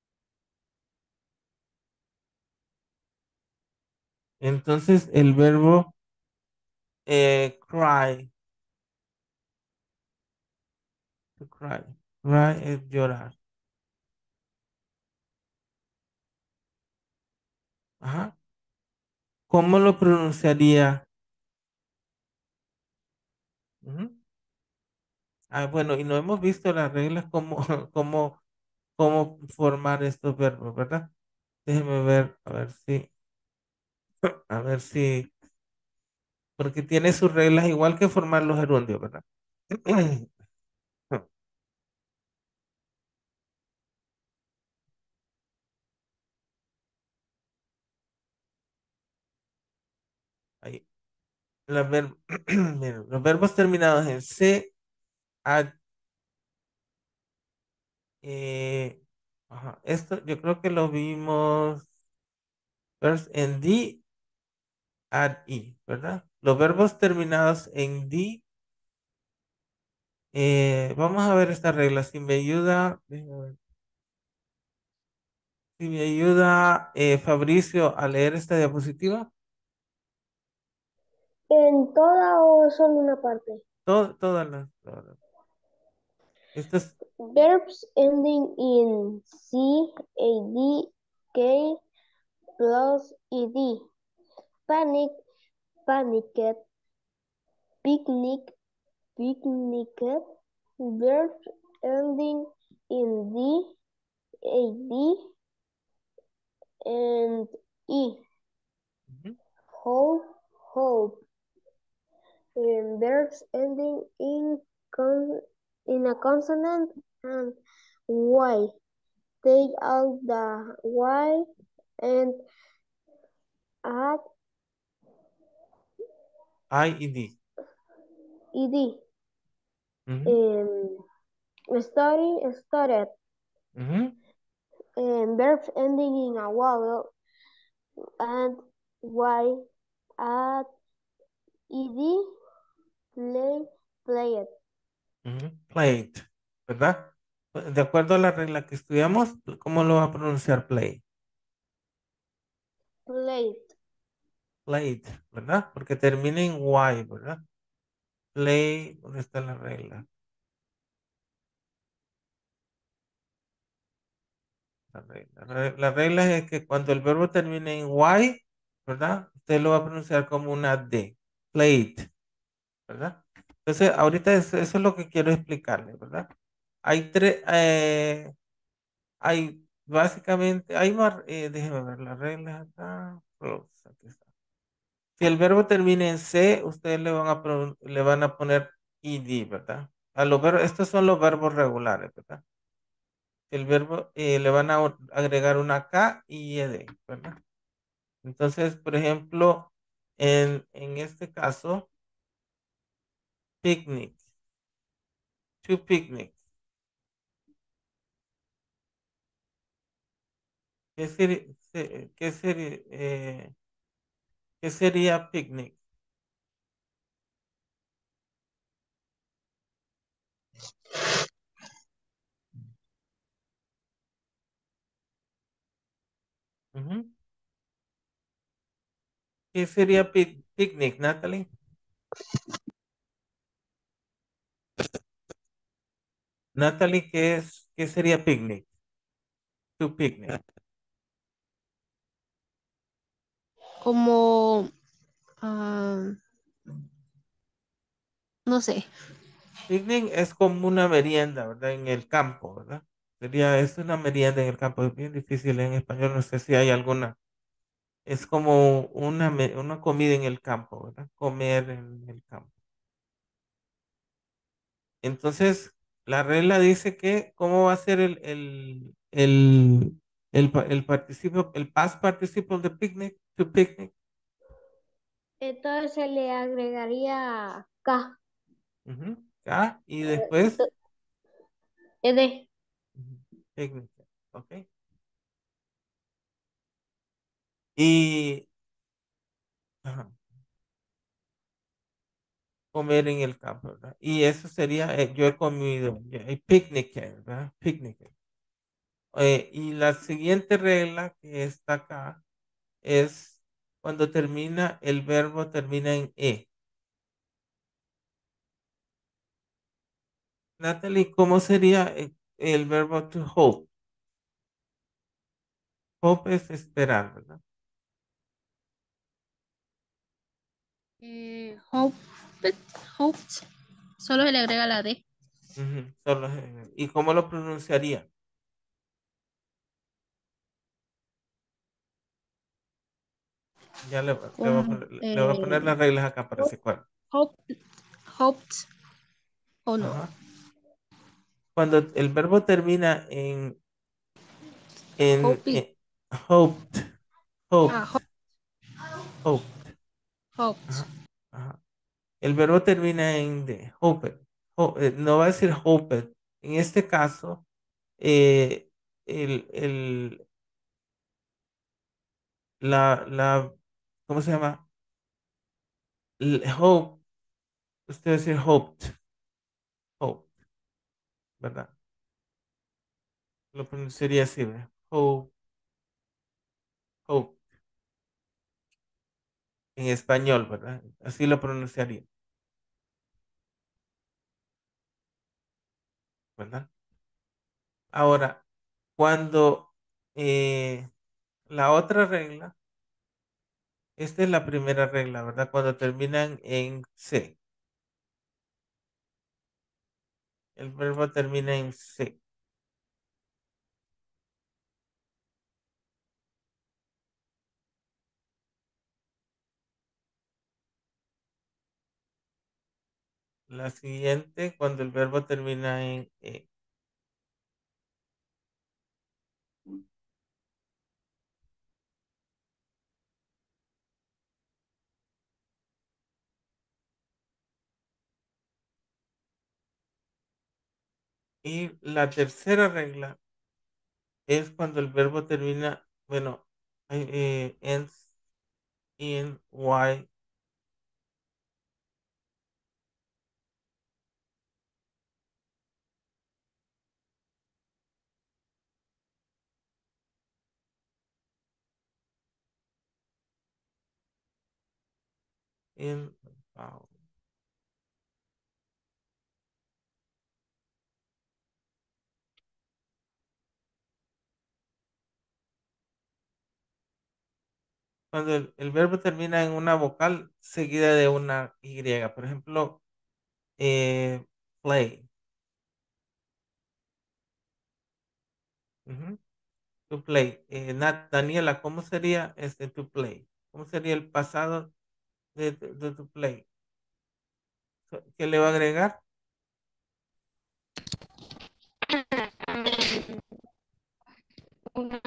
Entonces, el verbo cry, to cry, cry es llorar. Ajá. ¿Cómo lo pronunciaría? Ujú. Ah, bueno, y no hemos visto las reglas cómo, cómo formar estos verbos, ¿verdad? Déjeme ver, a ver si, porque tiene sus reglas igual que formar los gerundios, ¿verdad? Ahí, miren, los verbos terminados en C, ad, ajá, esto yo creo que lo vimos first en D, ad, I, ¿verdad? Los verbos terminados en D, vamos a ver esta regla, si me ayuda, déjame ver. Si me ayuda Fabricio a leer esta diapositiva, ¿En toda o solo una parte? todas las. Esto es, Verbs ending in C, AD, K, plus ED. Panic, panicked, picnic, picnicked. Verbs ending in D, AD, and E. ujú, Hope, hope. Verbs ending in a consonant and Y. Take out the Y and add I y D. ed. Ujú, Study, studied. ujú, verbs ending in a vowel and y at ed play played Ujú, played, ¿verdad? De acuerdo a la regla que estudiamos, ¿cómo lo va a pronunciar play? played. Played, ¿verdad? Porque termina en Y, ¿verdad? Play, ¿dónde está la regla? La regla es que cuando el verbo termine en Y, ¿verdad? Usted lo va a pronunciar como una D. Played, ¿verdad? Entonces, ahorita eso es lo que quiero explicarle, ¿verdad? Hay tres, hay básicamente, hay más, déjeme ver las reglas acá. Aquí está. Si el verbo termina en C, ustedes le van a poner ed, ¿verdad? Estos son los verbos regulares, ¿verdad? El verbo le van a agregar una K y ed, ¿verdad? Entonces, por ejemplo, en este caso, picnic, to picnic. ¿Qué sería, qué sería, qué sería picnic? Ujú. ¿Qué sería picnic, Natalie? Natalie, qué sería picnic? To picnic. Como, ah, no sé. Picnic es como una merienda, ¿verdad? En el campo, ¿verdad? Es una merienda en el campo. Es bien difícil en español. No sé si hay alguna. Es como una comida en el campo, ¿verdad? Comer en el campo. Entonces, la regla dice que, ¿cómo va a ser el participio, el past participle de picnic, to picnic? Entonces se le agregaría K. Ujú, ya, y después, Ed. ujú, picnic, ¿ok? Y, ajá, comer en el campo, ¿verdad? Y eso sería, yo he comido, picnic, ¿verdad? Picnic. Y la siguiente regla que está acá es cuando el verbo termina en E. Natalie, ¿cómo sería el verbo to hope? Hope es esperar, ¿verdad? Hope, hoped, solo se le agrega la D. Ujú, ¿y cómo lo pronunciaría? Ya Como, le voy a poner las reglas acá para que se acuerde. hope, hoped o no. Ajá. Cuando el verbo termina en, Hope, hoped, hope, hoped, hoped. hoped. Ajá, ajá. El verbo termina en de, hoped. No va a decir hoped. En este caso, eh, el, la, ¿cómo se llama? Hope, usted va a decir hoped, hope, ¿verdad? Lo pronunciaría así, ¿verdad? Hope, hope, en español, ¿verdad? Así lo pronunciaría, ¿verdad? Ahora, cuando la otra regla, esta es la primera regla, ¿verdad? Cuando terminan en C, el verbo termina en C. La siguiente, cuando el verbo termina en E. Y la tercera regla es cuando el verbo termina, bueno, ends in Y, in, wow. Cuando el verbo termina en una vocal seguida de una Y. Por ejemplo, play. Ujú. To play. Daniela, ¿cómo sería este to play? ¿Cómo sería el pasado de to play? ¿Qué le va a agregar? Una,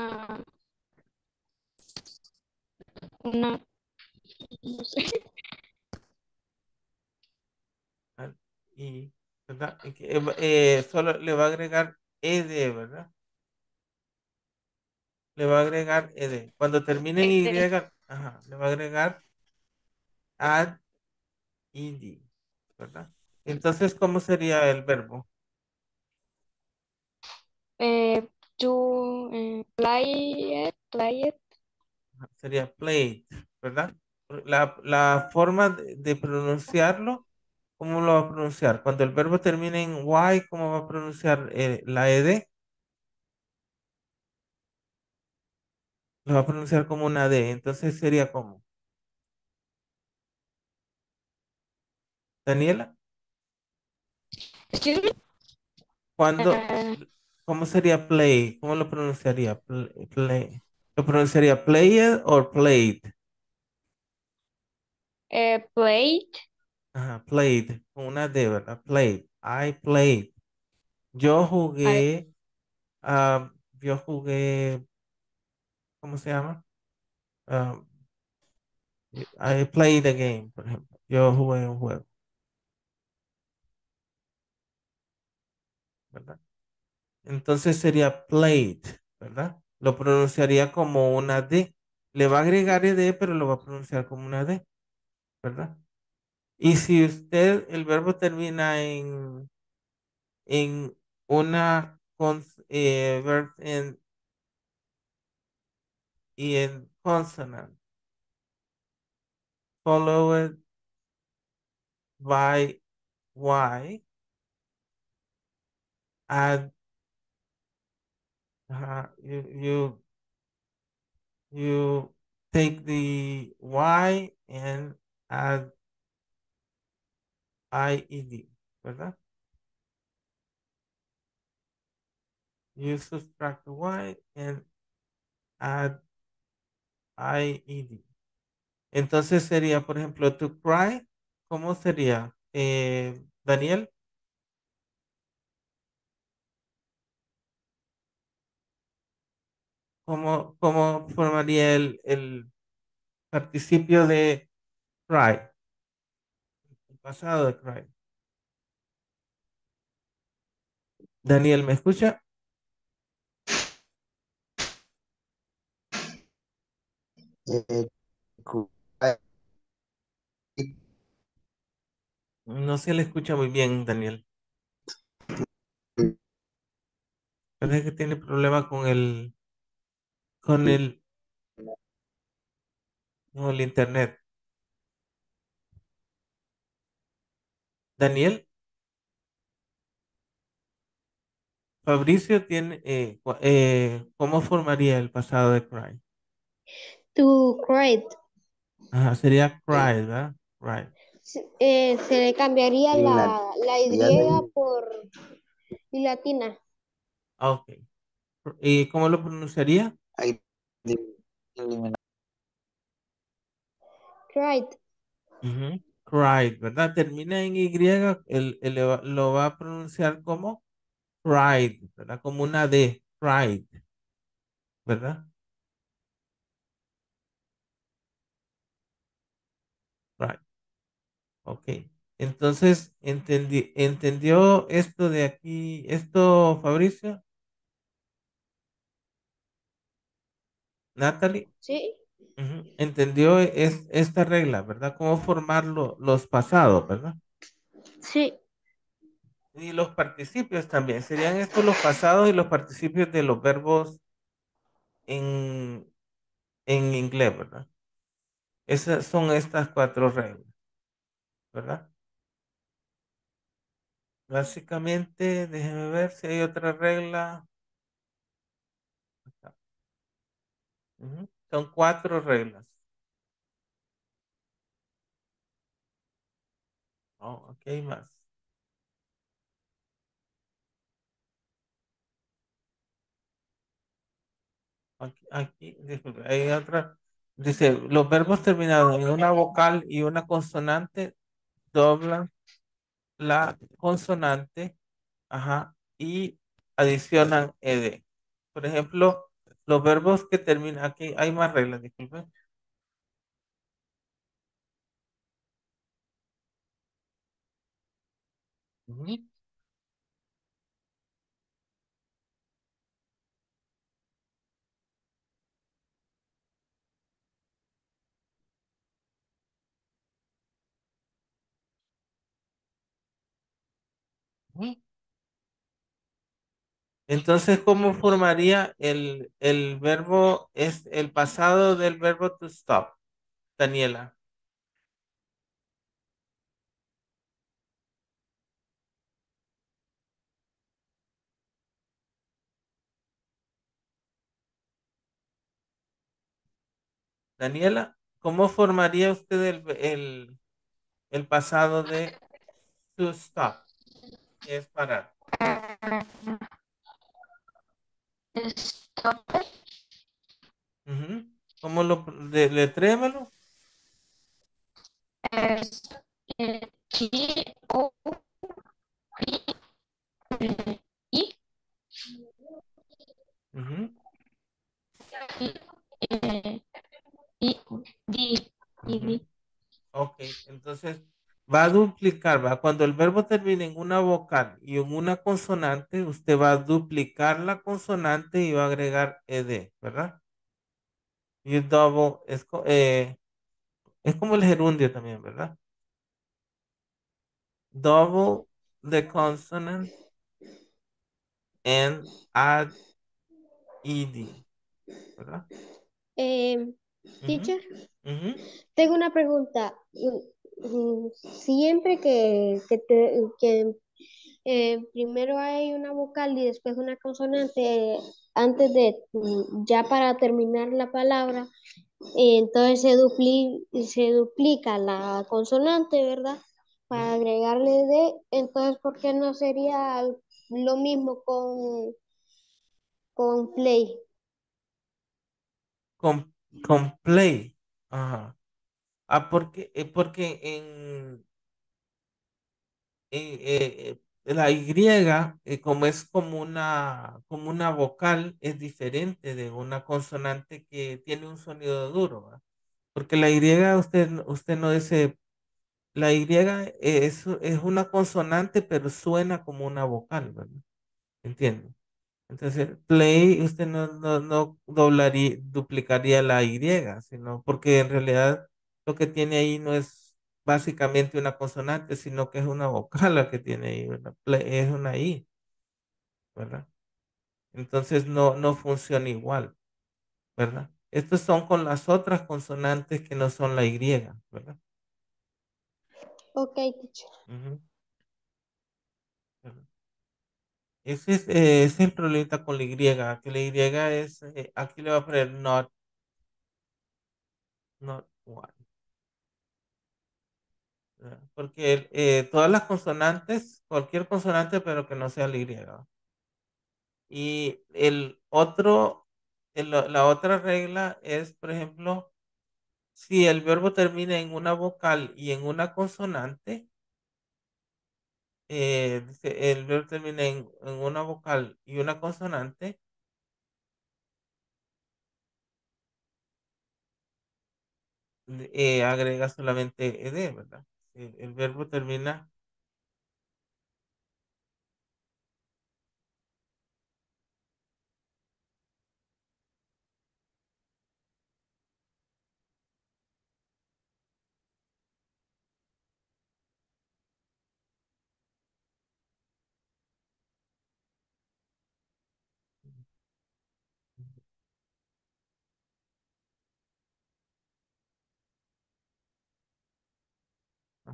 una, no sé. Ah, y, ¿verdad? Y que, solo le va a agregar ed, ¿verdad? Le va a agregar ed. Cuando termine en Y, ajá, le va a agregar add ed, ¿verdad? Entonces, ¿cómo sería el verbo? Play it. Sería played, ¿verdad? La forma de pronunciarlo, ¿cómo lo va a pronunciar? Cuando el verbo termine en Y, ¿cómo va a pronunciar la ed? Lo va a pronunciar como una D, entonces sería como. Daniela, Excuse me. cuando, Uh, ¿cómo sería play? ¿Cómo lo pronunciaría? Play. ¿Lo pronunciaría played o played? Played. Ajá, played, con una D, ¿verdad? Played. I played. Yo I, jugué, yo jugué, ¿cómo se llama? Ah, I played the game, por ejemplo. Yo jugué un juego, ¿verdad? Entonces sería played, ¿verdad? Lo pronunciaría como una D. Le va a agregar ed, pero lo va a pronunciar como una D, ¿verdad? Y si usted, el verbo termina en una verb y en consonant, followed by Y, add, you take the Y and add IED, ¿verdad? You subtract the Y and add IED. Entonces sería, por ejemplo, to cry, ¿cómo sería? Daniel, ¿cómo formaría el participio de cry? El pasado de cry. Daniel, ¿me escucha? Eh, cu- No se le escucha muy bien, Daniel. Parece que tiene problema con con el internet. Daniel, Fabricio tiene, ¿cómo formaría el pasado de cry? To create. Ajá, sería cry, ¿verdad? Cry. Se le cambiaría y la la Y ya de por y latina. Ah, ok. ¿Y cómo lo pronunciaría? ahí de- eliminar Right. Ujú. Cried, ¿verdad? Termina en Y, lo va a pronunciar como cried, ¿verdad? Como una D, cried, ¿verdad? Right, ok. Entonces, ¿entendió esto de aquí, esto, Fabricio? Natalie, ¿Sí? ujú, entendió esta regla, ¿verdad? Cómo formar los pasados, ¿verdad? Sí. Y los participios también. Serían estos los pasados y los participios de los verbos en, en inglés, ¿verdad? Esas son estas cuatro reglas, ¿verdad? Básicamente, déjeme ver si hay otra regla. Ujú, son cuatro reglas. Oh, aquí hay más. Disculpe, hay otra. Dice, los verbos terminados en una vocal y una consonante doblan la consonante, ajá, y adicionan ed. Por ejemplo, los verbos que terminan, aquí hay más reglas, disculpe. Ujú, ujú. Entonces, ¿cómo formaría el verbo, es el pasado del verbo to stop, Daniela? Daniela, ¿cómo formaría usted el pasado de to stop? Que es parar. Stop. Ujú. ¿Cómo letrémelo? Es T-O-P-I. Ujú, eh, I, D, ujú. D. Ok, entonces va a duplicar, va. Cuando el verbo termine en una vocal y en una consonante, usted va a duplicar la consonante y va a agregar ed, ¿verdad? Y el double es como el gerundio también, ¿verdad? Double the consonant and add ed, ¿verdad? Eh, Ujú, Teacher, ujú. tengo una pregunta. Siempre que primero hay una vocal y después una consonante, antes de, ya para terminar la palabra, entonces se duplica la consonante, ¿verdad? Para Ujú. agregarle de, entonces, ¿por qué no sería lo mismo con play? Con, con play. Ajá. Ah, porque la Y, como es como una vocal, es diferente de una consonante que tiene un sonido duro, ¿va? Porque la Y, usted no dice, la Y es una consonante, pero suena como una vocal, ¿verdad? ¿Entiende? Entonces, play, usted no duplicaría la Y, sino porque en realidad lo que tiene ahí no es básicamente una consonante, sino que es una vocal la que tiene ahí, ¿verdad? Es una I, ¿verdad? Entonces no funciona igual, ¿verdad? Estos son con las otras consonantes que no son la Y, ¿verdad? Ok, teacher. Ujú, ¿verdad? Ese es el problema con la Y, que la Y es, aquí le voy a poner not one. ¿Verdad? Porque todas las consonantes, cualquier consonante, pero que no sea la Y. ¿Va? Y la otra regla es, por ejemplo, si el verbo termina en una vocal y en una consonante, dice, el verbo termina en una vocal y una consonante, agrega solamente ed, ¿verdad? El verbo termina,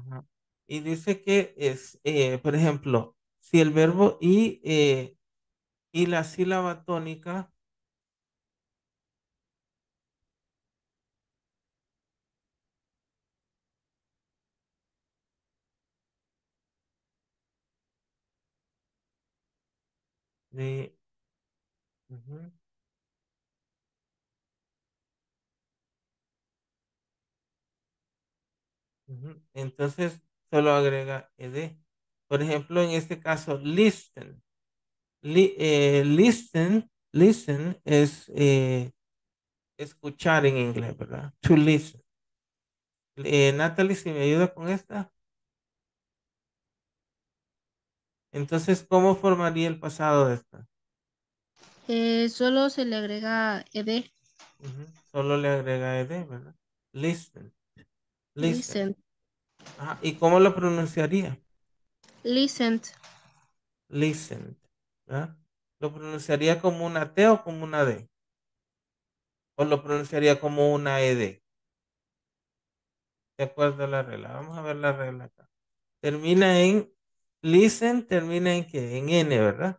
Ajá. Y dice que es, por ejemplo, si el verbo y la sílaba tónica de... ujú, ujú, entonces solo agrega ed. Por ejemplo, en este caso, listen. Listen es escuchar en inglés, ¿verdad? To listen. Natalie, si me ayuda con esta. Entonces, ¿cómo formaría el pasado de esta? Solo se le agrega ed. Ujú, solo le agrega ed, ¿verdad? Listen, listen. Listen. Ajá, ¿y cómo lo pronunciaría? Listened. Listen, ¿verdad? ¿Lo pronunciaría como una T o como una D? ¿O lo pronunciaría como una ed? ¿De acuerdo a la regla? Vamos a ver la regla acá. Termina en, listen, termina en qué? En N, ¿verdad?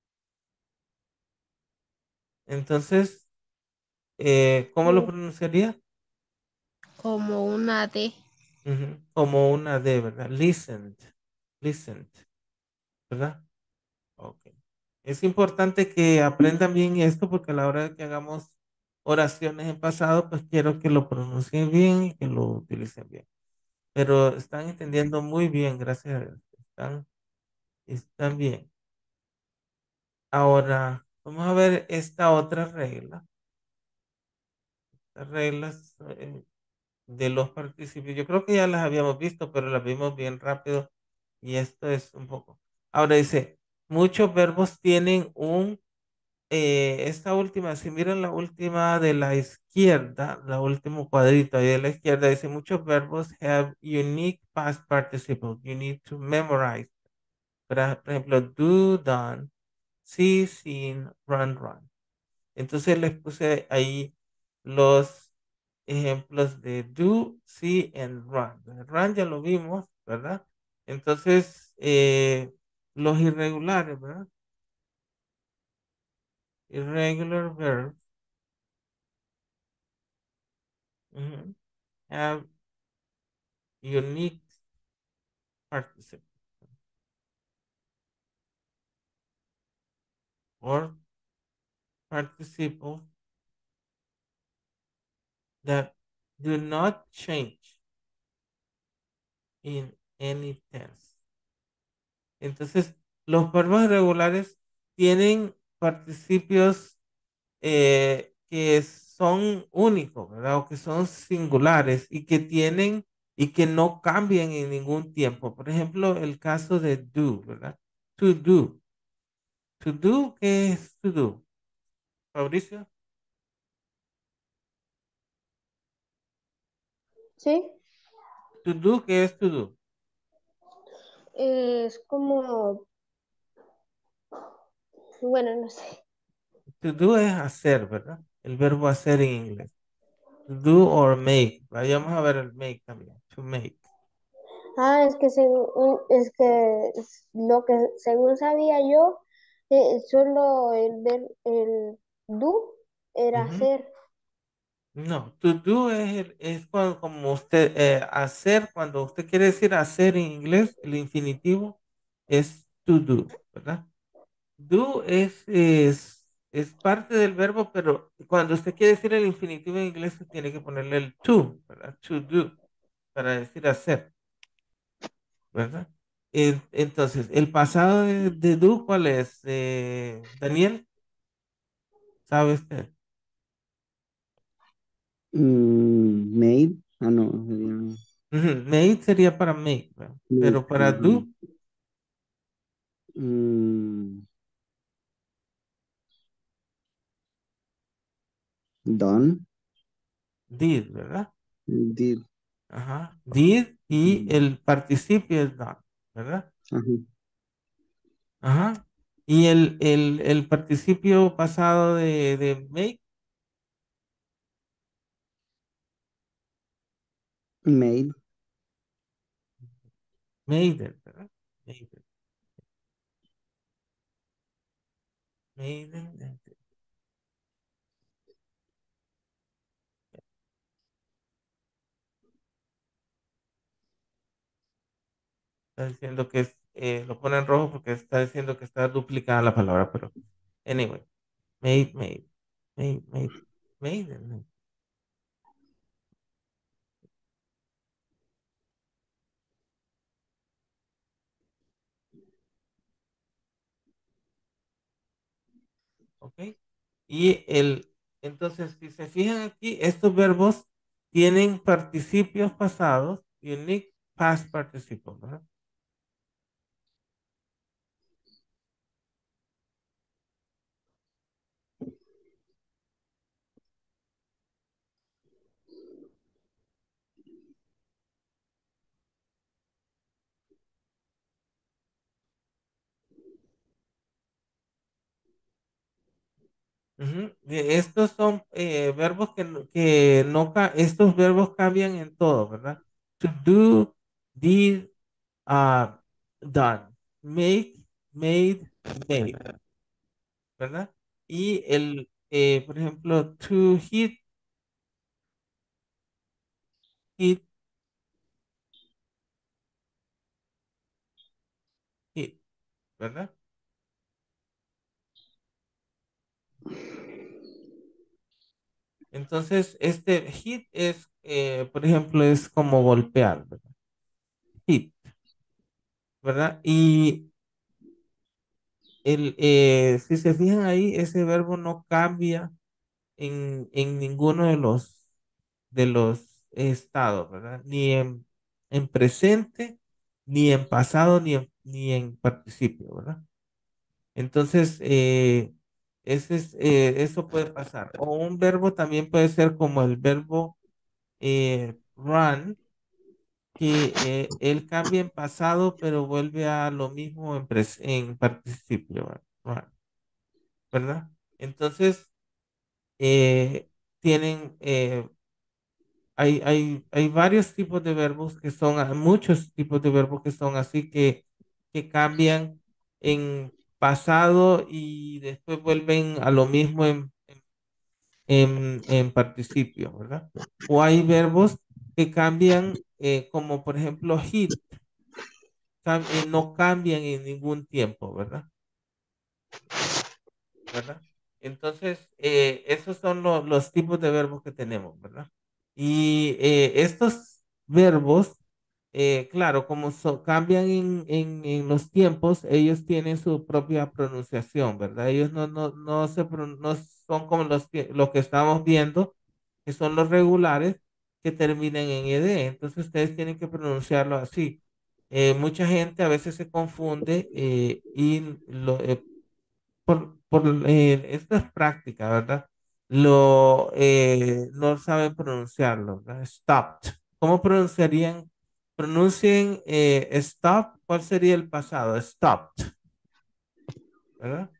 Entonces, ¿cómo lo Sí. pronunciaría? Como una D. Ujú, como una D, ¿verdad? Listened, listened, ¿verdad? Ok. Es importante que aprendan bien esto porque a la hora de que hagamos oraciones en pasado, pues quiero que lo pronuncien bien y que lo utilicen bien. Pero están entendiendo muy bien, gracias a Dios. Están bien. Ahora, vamos a ver esta otra regla. Las reglas de los participios. Yo creo que ya las habíamos visto, pero las vimos bien rápido y esto es un poco. Ahora dice, muchos verbos tienen esta última, si miran la última de la izquierda, la último cuadrito ahí de la izquierda, dice, muchos verbos have unique past participles. You need to memorize. Por ejemplo, do, done, see, seen, run, run. Entonces les puse ahí los ejemplos de do, see, and run. El run ya lo vimos, ¿verdad? Entonces, los irregulares, ¿verdad? Irregular verbs ujú, have unique participles or participles that do not change in any tense. Entonces, los verbos irregulares tienen participios que son únicos, ¿verdad? O que son singulares y que tienen y que no cambian en ningún tiempo. Por ejemplo, el caso de do, ¿verdad? To do. To do, ¿qué es to do? Fabricio, ¿Sí? to do, ¿qué es to do? Es como, bueno, no sé. To do es hacer, ¿verdad? El verbo hacer en inglés. To do or make. Vayamos a ver el make también. To make. Ah, lo que según sabía yo, solo el do era Ujú. hacer. No, to do es como usted hacer, cuando usted quiere decir hacer en inglés, el infinitivo es to do, ¿verdad? Do es parte del verbo, pero cuando usted quiere decir el infinitivo en inglés, se tiene que ponerle el to, ¿verdad? To do, para decir hacer, ¿verdad? Entonces, el pasado de do, ¿cuál es? Daniel, ¿sabe usted? Made. Ah, no. Sería Ujú, made sería para make, ¿verdad? make. Pero para do, Mm, done. did, ¿verdad? Did. Ajá. Did y Mm, el participio es done, ¿verdad? ajá. Ajá. Y el participio pasado de make, Made. Maiden, ¿verdad? Maiden, maiden. Está diciendo que lo pone en rojo porque está diciendo que está duplicada la palabra, pero anyway, made, made, maiden. ¿Ok? Entonces, si se fijan aquí, estos verbos tienen participios pasados, unique past participles, ¿verdad? Ujú. Estos son verbos estos verbos cambian en todo, ¿verdad? To do, did, uh, done, make, made, made, ¿verdad? Y por ejemplo, to hit, hit, hit, ¿verdad? Entonces, este hit es, por ejemplo, es como golpear, ¿verdad? Hit, ¿verdad? Y si se fijan ahí, ese verbo no cambia en ninguno de los estados, ¿verdad? Ni en presente, ni en pasado, ni en participio, ¿verdad? Entonces, eso puede pasar. O un verbo también puede ser como el verbo run, que él cambia en pasado, pero vuelve a lo mismo en participio, ¿verdad? ¿Verdad? Entonces, tienen, hay varios tipos de verbos que son, muchos tipos de verbos que son así que cambian en pasado y después vuelven a lo mismo en participio, ¿verdad? O hay verbos que cambian, como por ejemplo hit, no cambian en ningún tiempo, ¿verdad? ¿Verdad? Entonces, esos son los tipos de verbos que tenemos, ¿verdad? Y estos verbos, claro, como cambian en los tiempos, ellos tienen su propia pronunciación, ¿verdad? Ellos no son como los que estamos viendo, que son los regulares que terminan en ed. Entonces, ustedes tienen que pronunciarlo así. Mucha gente a veces se confunde esto es práctica, ¿verdad? No saben pronunciarlo, ¿verdad? Stopped. ¿Cómo pronunciarían? Pronuncien stop. ¿Cuál sería el pasado? Stopped, ¿verdad?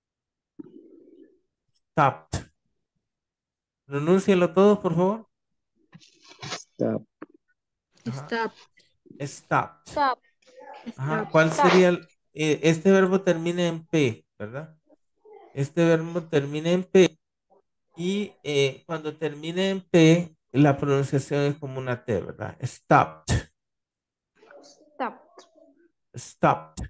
Stopped. Pronúncienlo todos, por favor. Stop. Ajá. Stop, Stopped. Stop, Ajá. stop, ¿Cuál stop, sería este verbo termina en P, ¿verdad? Este verbo termina en P. Y cuando termine en P, la pronunciación es como una T, ¿verdad? Stopped, stop, stopped,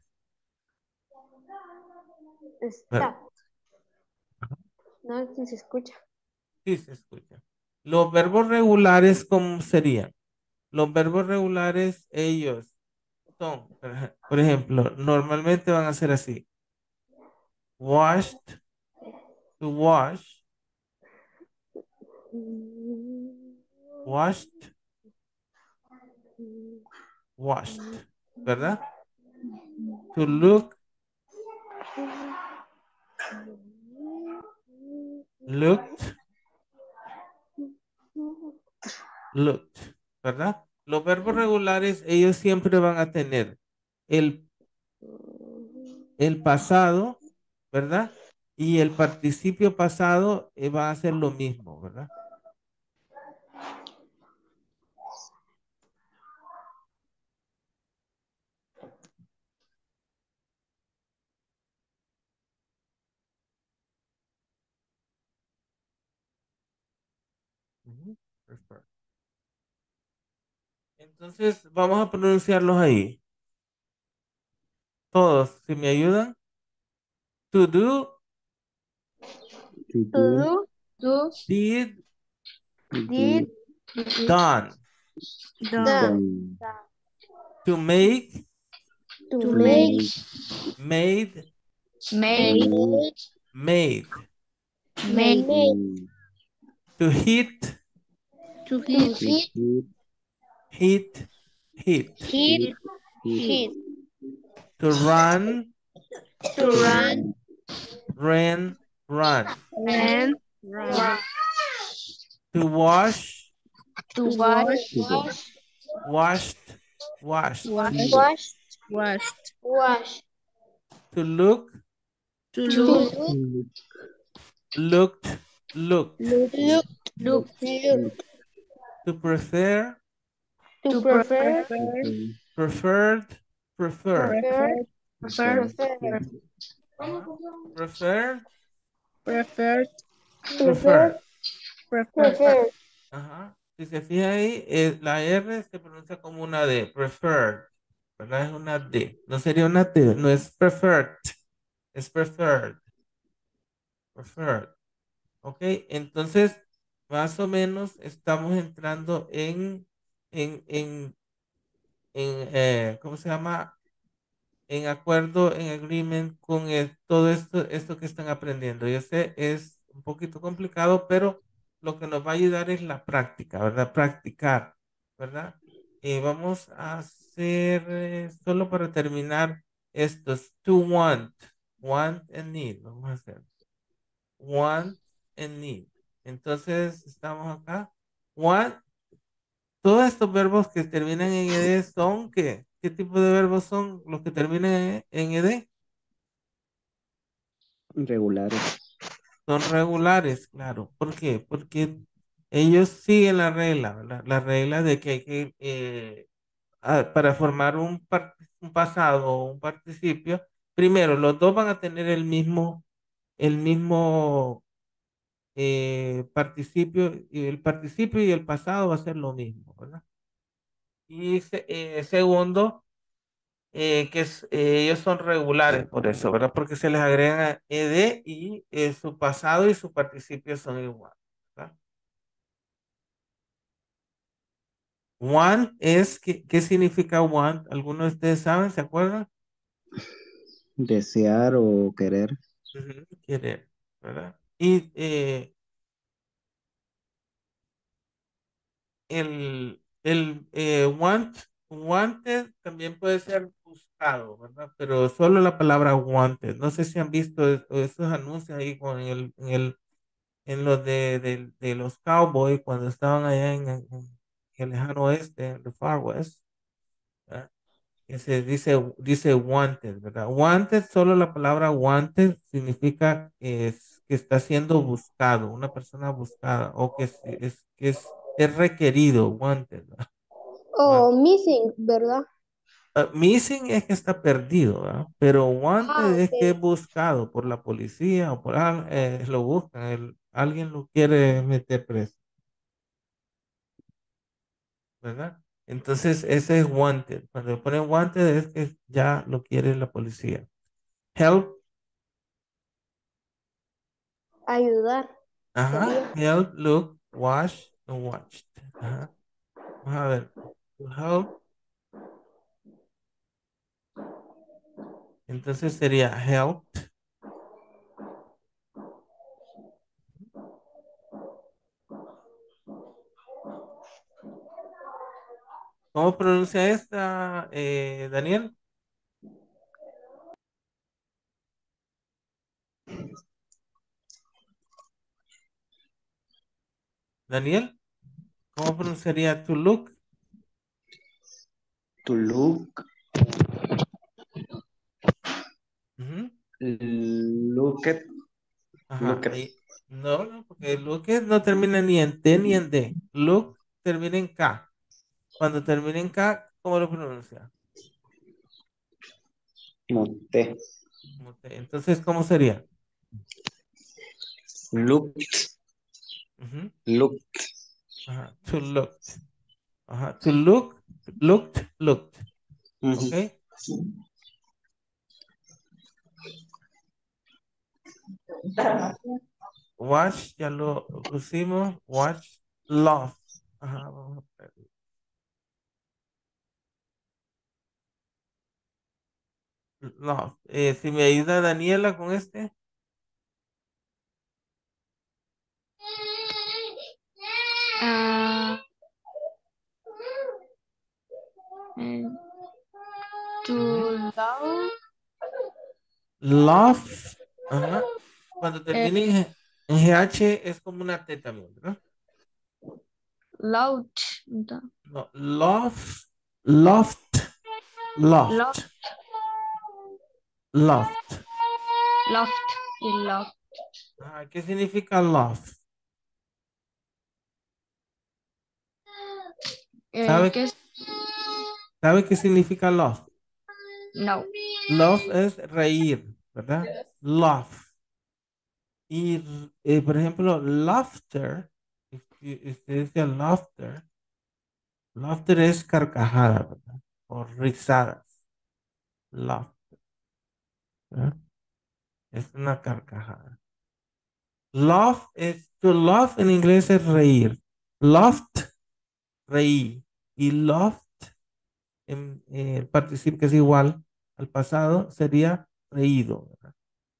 ¿verdad? stop. No, si se escucha. Sí, se escucha. Los verbos regulares, ¿cómo serían? Los verbos regulares, ellos son, por ejemplo, normalmente van a ser así. Washed, to wash, washed, washed, ¿verdad? To look, looked, looked, ¿verdad? Los verbos regulares, ellos siempre van a tener el, el pasado, ¿verdad? Y el participio pasado va a ser lo mismo, ¿verdad? Prefer. Entonces, vamos a pronunciarlos ahí. Todos, si me ayudan. To do, To To do, do, Do, did, to did, do, done. done. done. To make, To To make, made, make, made, made. make, made. To hit, to To hit, hit, hit, hit. hit, hit, hit. To run, To run, ran, run. and run. run. To wash, To To wash, wash, washed, washed. wash, wash, washed. wash. To look, To To look, look, looked, looked. look, look, look. look. To prefer, To To prefer, prefer, preferred, preferred. prefer, prefer, prefer. Ajá. Preferred, prefer, Prefer, preferred. prefer. prefer. Ajá. Si se fija ahí, la R se pronuncia como una D, preferred, ¿verdad? Es una D. No sería una T, no es preferred, es preferred, preferred. Ok, entonces, más o menos estamos entrando en, en, ¿cómo se llama? En acuerdo, en agreement con todo esto que están aprendiendo. Yo sé, es un poquito complicado, pero lo que nos va a ayudar es la práctica, ¿verdad? Practicar, ¿verdad? Vamos a hacer, solo para terminar, estos, to want and need, vamos a hacer, want and need. Entonces, estamos acá. Want, todos estos verbos que terminan en ed son, ¿qué? ¿Qué tipo de verbos son los que terminan en ed? regulares. Son regulares, claro. ¿Por qué? Porque ellos siguen la regla, ¿verdad? La regla de que hay que, para formar un pasado o un participio, primero, los dos van a tener el mismo participio, y el participio y el pasado va a ser lo mismo, ¿verdad? Y segundo, ellos son regulares por eso, ¿verdad? Porque se les agrega ed y su pasado y su participio son iguales, ¿verdad? Want es, ¿qué significa want? ¿Alguno de ustedes saben? ¿Se acuerdan? Desear o querer. Ujú, querer, ¿verdad? Y wanted también puede ser buscado, ¿verdad? Pero solo la palabra wanted. No sé si han visto esos anuncios ahí en los de los Cowboys cuando estaban allá en el lejano oeste, en el Far West, ¿verdad? Que se dice wanted, ¿verdad? Wanted, solo la palabra wanted significa que está siendo buscado, una persona buscada, o es requerido, wanted, ¿verdad? O missing, ¿verdad? Missing es que está perdido, ¿verdad? Pero Ah, wanted es que ok. es buscado por la policía o lo buscan, alguien lo quiere meter preso, ¿verdad? Entonces ese es wanted. Cuando le ponen wanted es que ya lo quiere la policía. Help, Ayudar ajá, sería. help, look, watch, and watched. Ajá. Vamos a ver. To help, entonces sería helped. ¿Cómo pronuncia esta, Daniel? Daniel, ¿cómo pronunciaría to look? To look, Ujú. look at, look Ajá, at. ahí. No, no, porque look no termina ni en T ni en D. Look termina en K. Cuando termina en K, ¿cómo lo pronuncia? Monté. Como T. Entonces, ¿cómo sería? Looked, Ujú. looked. Ajá, to looked. Ajá, to look, looked. Ujú. ¿Ok? Watch, ya lo pusimos. Watch, love. Ajá, vamos a ver. Love. Si me ayuda Daniela con este. Ah, eh, to love, Love. Ajá. Cuando eh, termine en GH es como una T también, ¿verdad? loud, no, No, love, loft, love, loft, loft. loft y love. Ajá, ¿qué significa love? ¿Sabe, ¿Qué es? sabe qué significa love? No. Love es reír, ¿verdad? Love. Y, por ejemplo, laughter, si usted dice laughter, laughter es carcajada, ¿verdad? O risadas. Laughter, ¿verdad? Es una carcajada. Love es, to love en inglés es reír. Loved, reí. Y loved, el participio que es igual al pasado, sería reído, ¿verdad?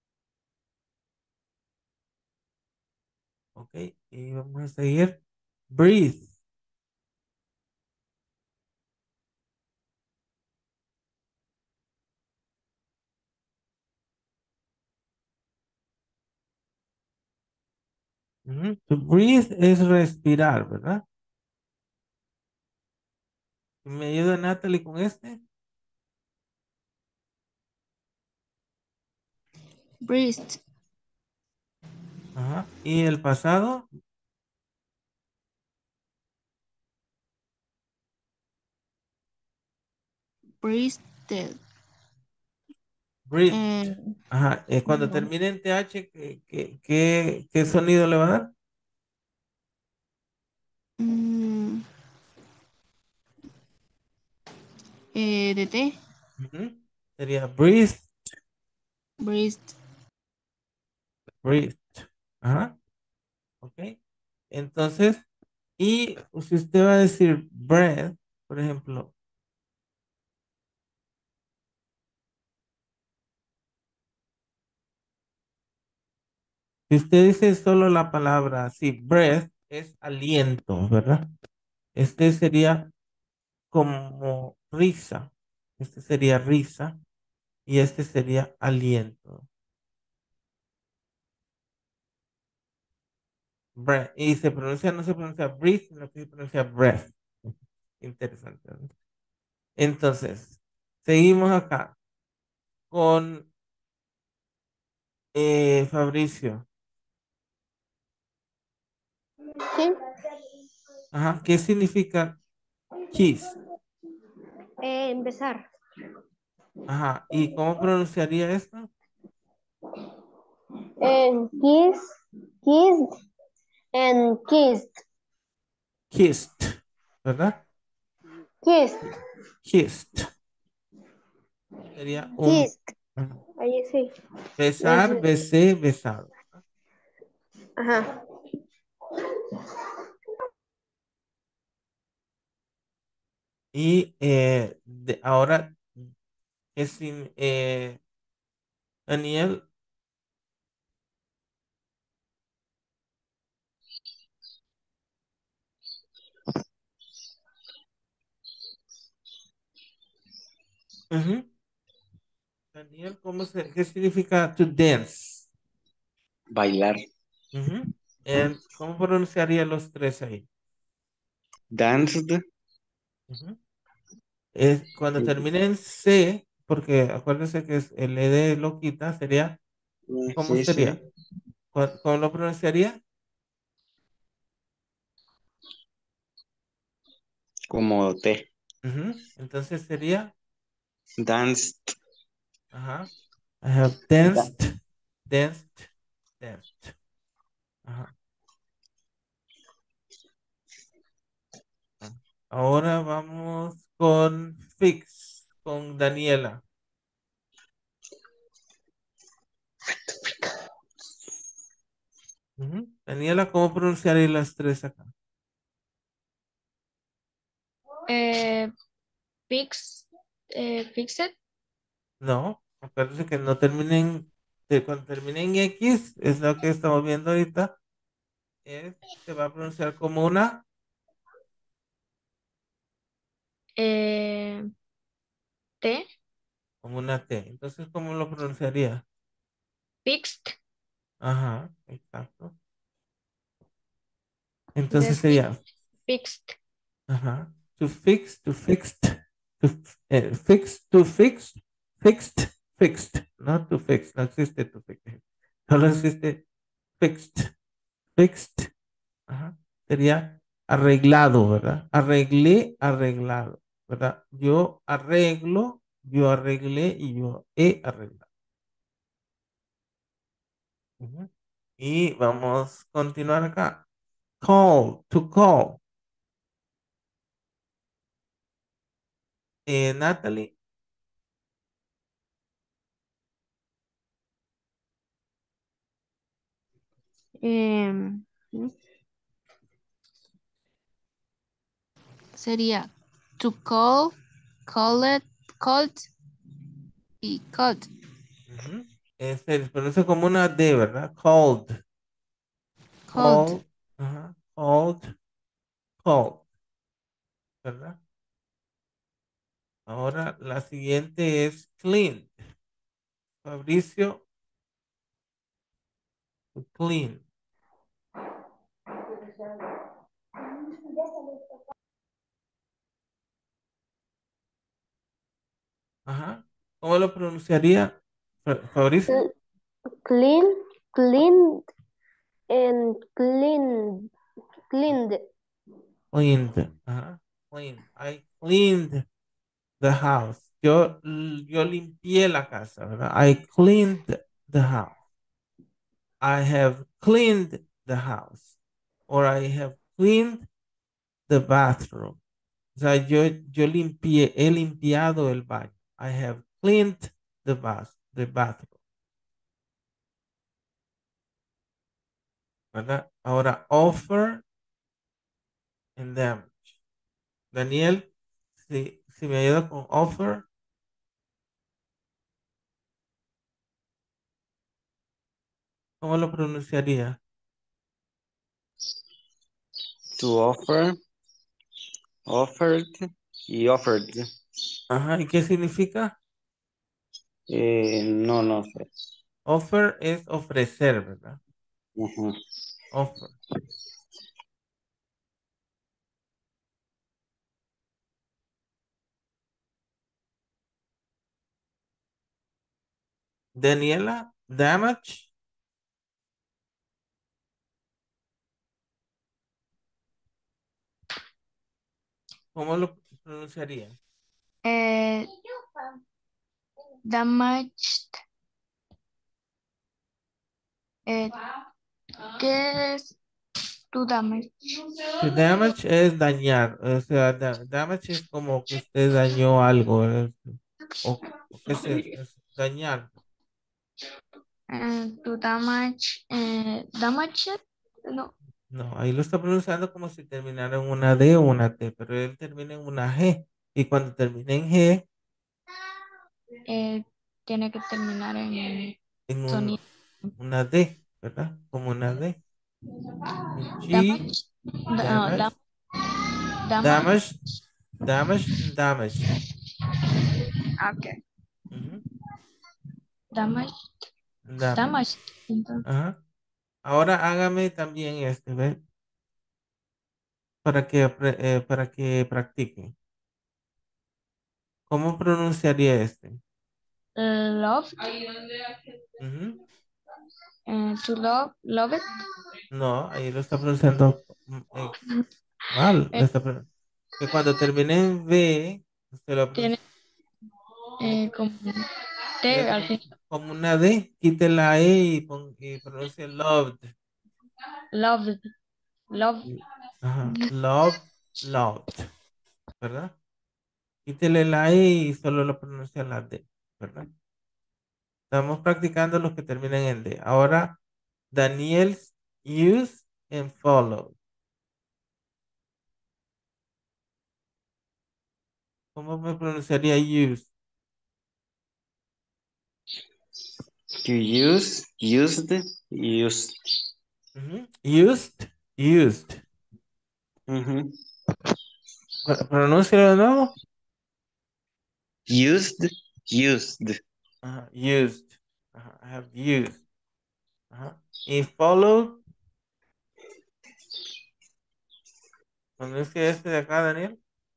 Ok, y vamos a seguir. Breathe. Ujú. To breathe es respirar, ¿verdad? ¿Me ayuda Natalie con este? Breathed. Ajá. ¿Y el pasado? Breathed. Breathe. Eh, Ajá. Cuando no. termine en TH, ¿qué sonido le va a dar? Mm, de T. Ujú. Sería breathe, Breathed. breathe. Ajá. Ok. Entonces, y si usted va a decir breath, por ejemplo, si usted dice solo la palabra así, breath, es aliento, ¿verdad? Este sería como risa. Este sería risa y este sería aliento. Breath. Y se pronuncia, no se pronuncia breathe, sino que se pronuncia breath. Interesante, ¿no? Entonces, seguimos acá con Fabricio. ¿Sí? Ajá, ¿qué significa kiss? Empezar. Ajá, ¿y cómo pronunciaría esto? Kiss, kissed, and kissed. Kissed, ¿verdad? Kissed, Kissed. Sería un kissed. ajá, Ahí sí. besar, besé, besado. Ajá. Y ahora, es Daniel, ujú. Daniel, ¿qué significa to dance? Bailar. Ujú. ¿Cómo pronunciaría los tres ahí? Danced. Ujú. Cuando termine en C, porque acuérdense que es el ED lo quita, sería, ¿cómo Sí, sí. sería? ¿Cómo lo pronunciaría? Como T. Ujú. Entonces sería, Danced. ajá, I have danced, danced, danced. Ajá. Ahora vamos con fix, con Daniela. Ujú. Daniela, ¿cómo pronunciaría las tres acá? Eh, fix, fixed. No, acuérdense que no terminen, cuando termine en X, es lo que estamos viendo ahorita, se va a pronunciar como una, Eh, T. como una T. Entonces, ¿cómo lo pronunciaría? Fixed. Ajá, exacto. Entonces Entonces, sería, fixed. ajá, to fix, to fixed, to fix, to fix, fixed, fixed, no to fix, no existe to fix, solo existe fixed, fixed, ajá, sería arreglado, ¿verdad? Arreglé, arreglado, ¿verdad? Yo arreglo, yo arreglé y yo he arreglado. Ujú. Y vamos a continuar acá. Call, to call. Natalie, Em, Sería to call, called, called y called. ujú, se pronuncia como una D, ¿verdad? Called, Called. called, ajá, called, called, ¿verdad? Ahora la siguiente es clean. Fabricio, to clean. Ajá. ¿Cómo lo pronunciaría Fabricio? Clean, clean, and cleaned. Cleaned. Ajá. Clean. I cleaned the house. Yo limpié la casa, ¿verdad? I cleaned the house. I have cleaned the house. Or I have cleaned the bathroom. O sea, yo limpié, he limpiado el baño. I have cleaned the bathroom. ¿Verdad? Ahora, offer and damage. Daniel, si me ayuda con offer, ¿cómo lo pronunciaría? To offer, offered y offered. Ajá, ¿y qué significa? No, no sé. Offer es ofrecer, ¿verdad? Ujú. Offer. Daniela, damage, ¿cómo lo pronunciaría? Eh, Damaged. Eh, ¿Qué es to damage? To damage es dañar, o sea, damage es como que usted dañó algo, ¿verdad? O qué es dañar. To damage. Damaged. No. No, ahí lo está pronunciando como si terminara en una D o una T, pero él termina en una G. Y cuando termina en G, eh, Tiene que terminar en en sonido. una D, ¿verdad? Como una D. Un G, Damage. damage, Damage. damage, damage, damaged. Okay. Ujú, Damage. damaged. Damage. Entonces, Ajá. Ahora hágame también este, ¿ve? Para que practiquen. ¿Cómo pronunciaría este? love. Ujú. To love. Love it. No, ahí lo está pronunciando mal. Eh, Que cuando termine en V, usted lo Tiene pronuncia. Tiene que como T al como, fin. como una D, quite la E y pronuncie loved. Loved. Love. Ajá, love, loved. ¿verdad? Quítele la E y solo lo pronuncia la D, ¿verdad? Estamos practicando los que terminan en D. Ahora, Daniel's use and follow. ¿Cómo me pronunciaría use? To use, used, used. Ujú. Used, used. Ujú. Pronúncialo de nuevo. Used, used. Ajá, used. Ajá, I have used. Ajá. Y follow. Pronuncia este de acá, Daniel.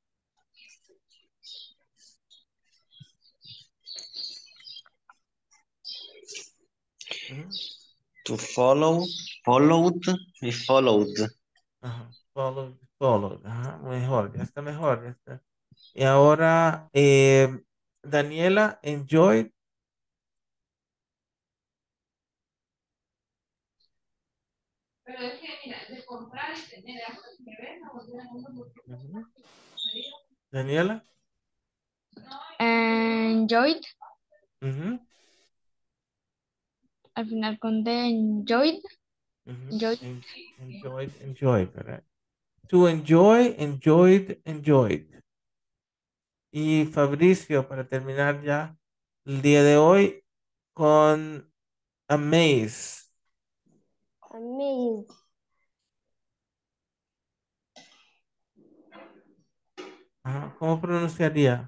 Ujú. To follow, followed y followed. Ajá. Follow, follow. Ajá, mejor, ya está mejor, ya está. Y ahora, Daniela, enjoy. Ujú. Daniela. Enjoyed, Ujú, al final con D, enjoyed, ujú. enjoyed. Enjoyed, enjoyed, ¿verdad? To enjoy, enjoyed, enjoyed. Y Fabricio, para terminar ya el día de hoy con amaze. Amazed. Ajá, ¿cómo pronunciaría?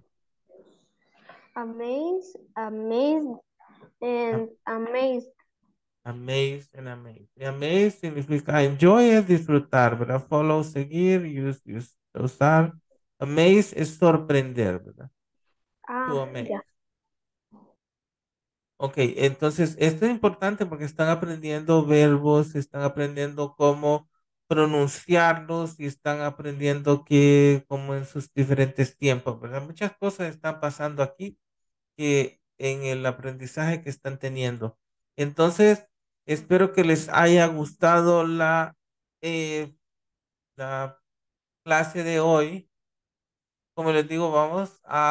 Amazed. Amazed. And amazed. Amaze and amaze. Y amaze significa enjoy es disfrutar, ¿verdad? Follow, seguir, usar. Amaze es sorprender, ¿verdad? To Ah, amaze. ya. Ok, entonces esto es importante porque están aprendiendo verbos, están aprendiendo cómo pronunciarlos y están aprendiendo que como en sus diferentes tiempos, ¿verdad? Muchas cosas están pasando aquí que en el aprendizaje que están teniendo. Entonces, espero que les haya gustado la clase de hoy. Como les digo, vamos a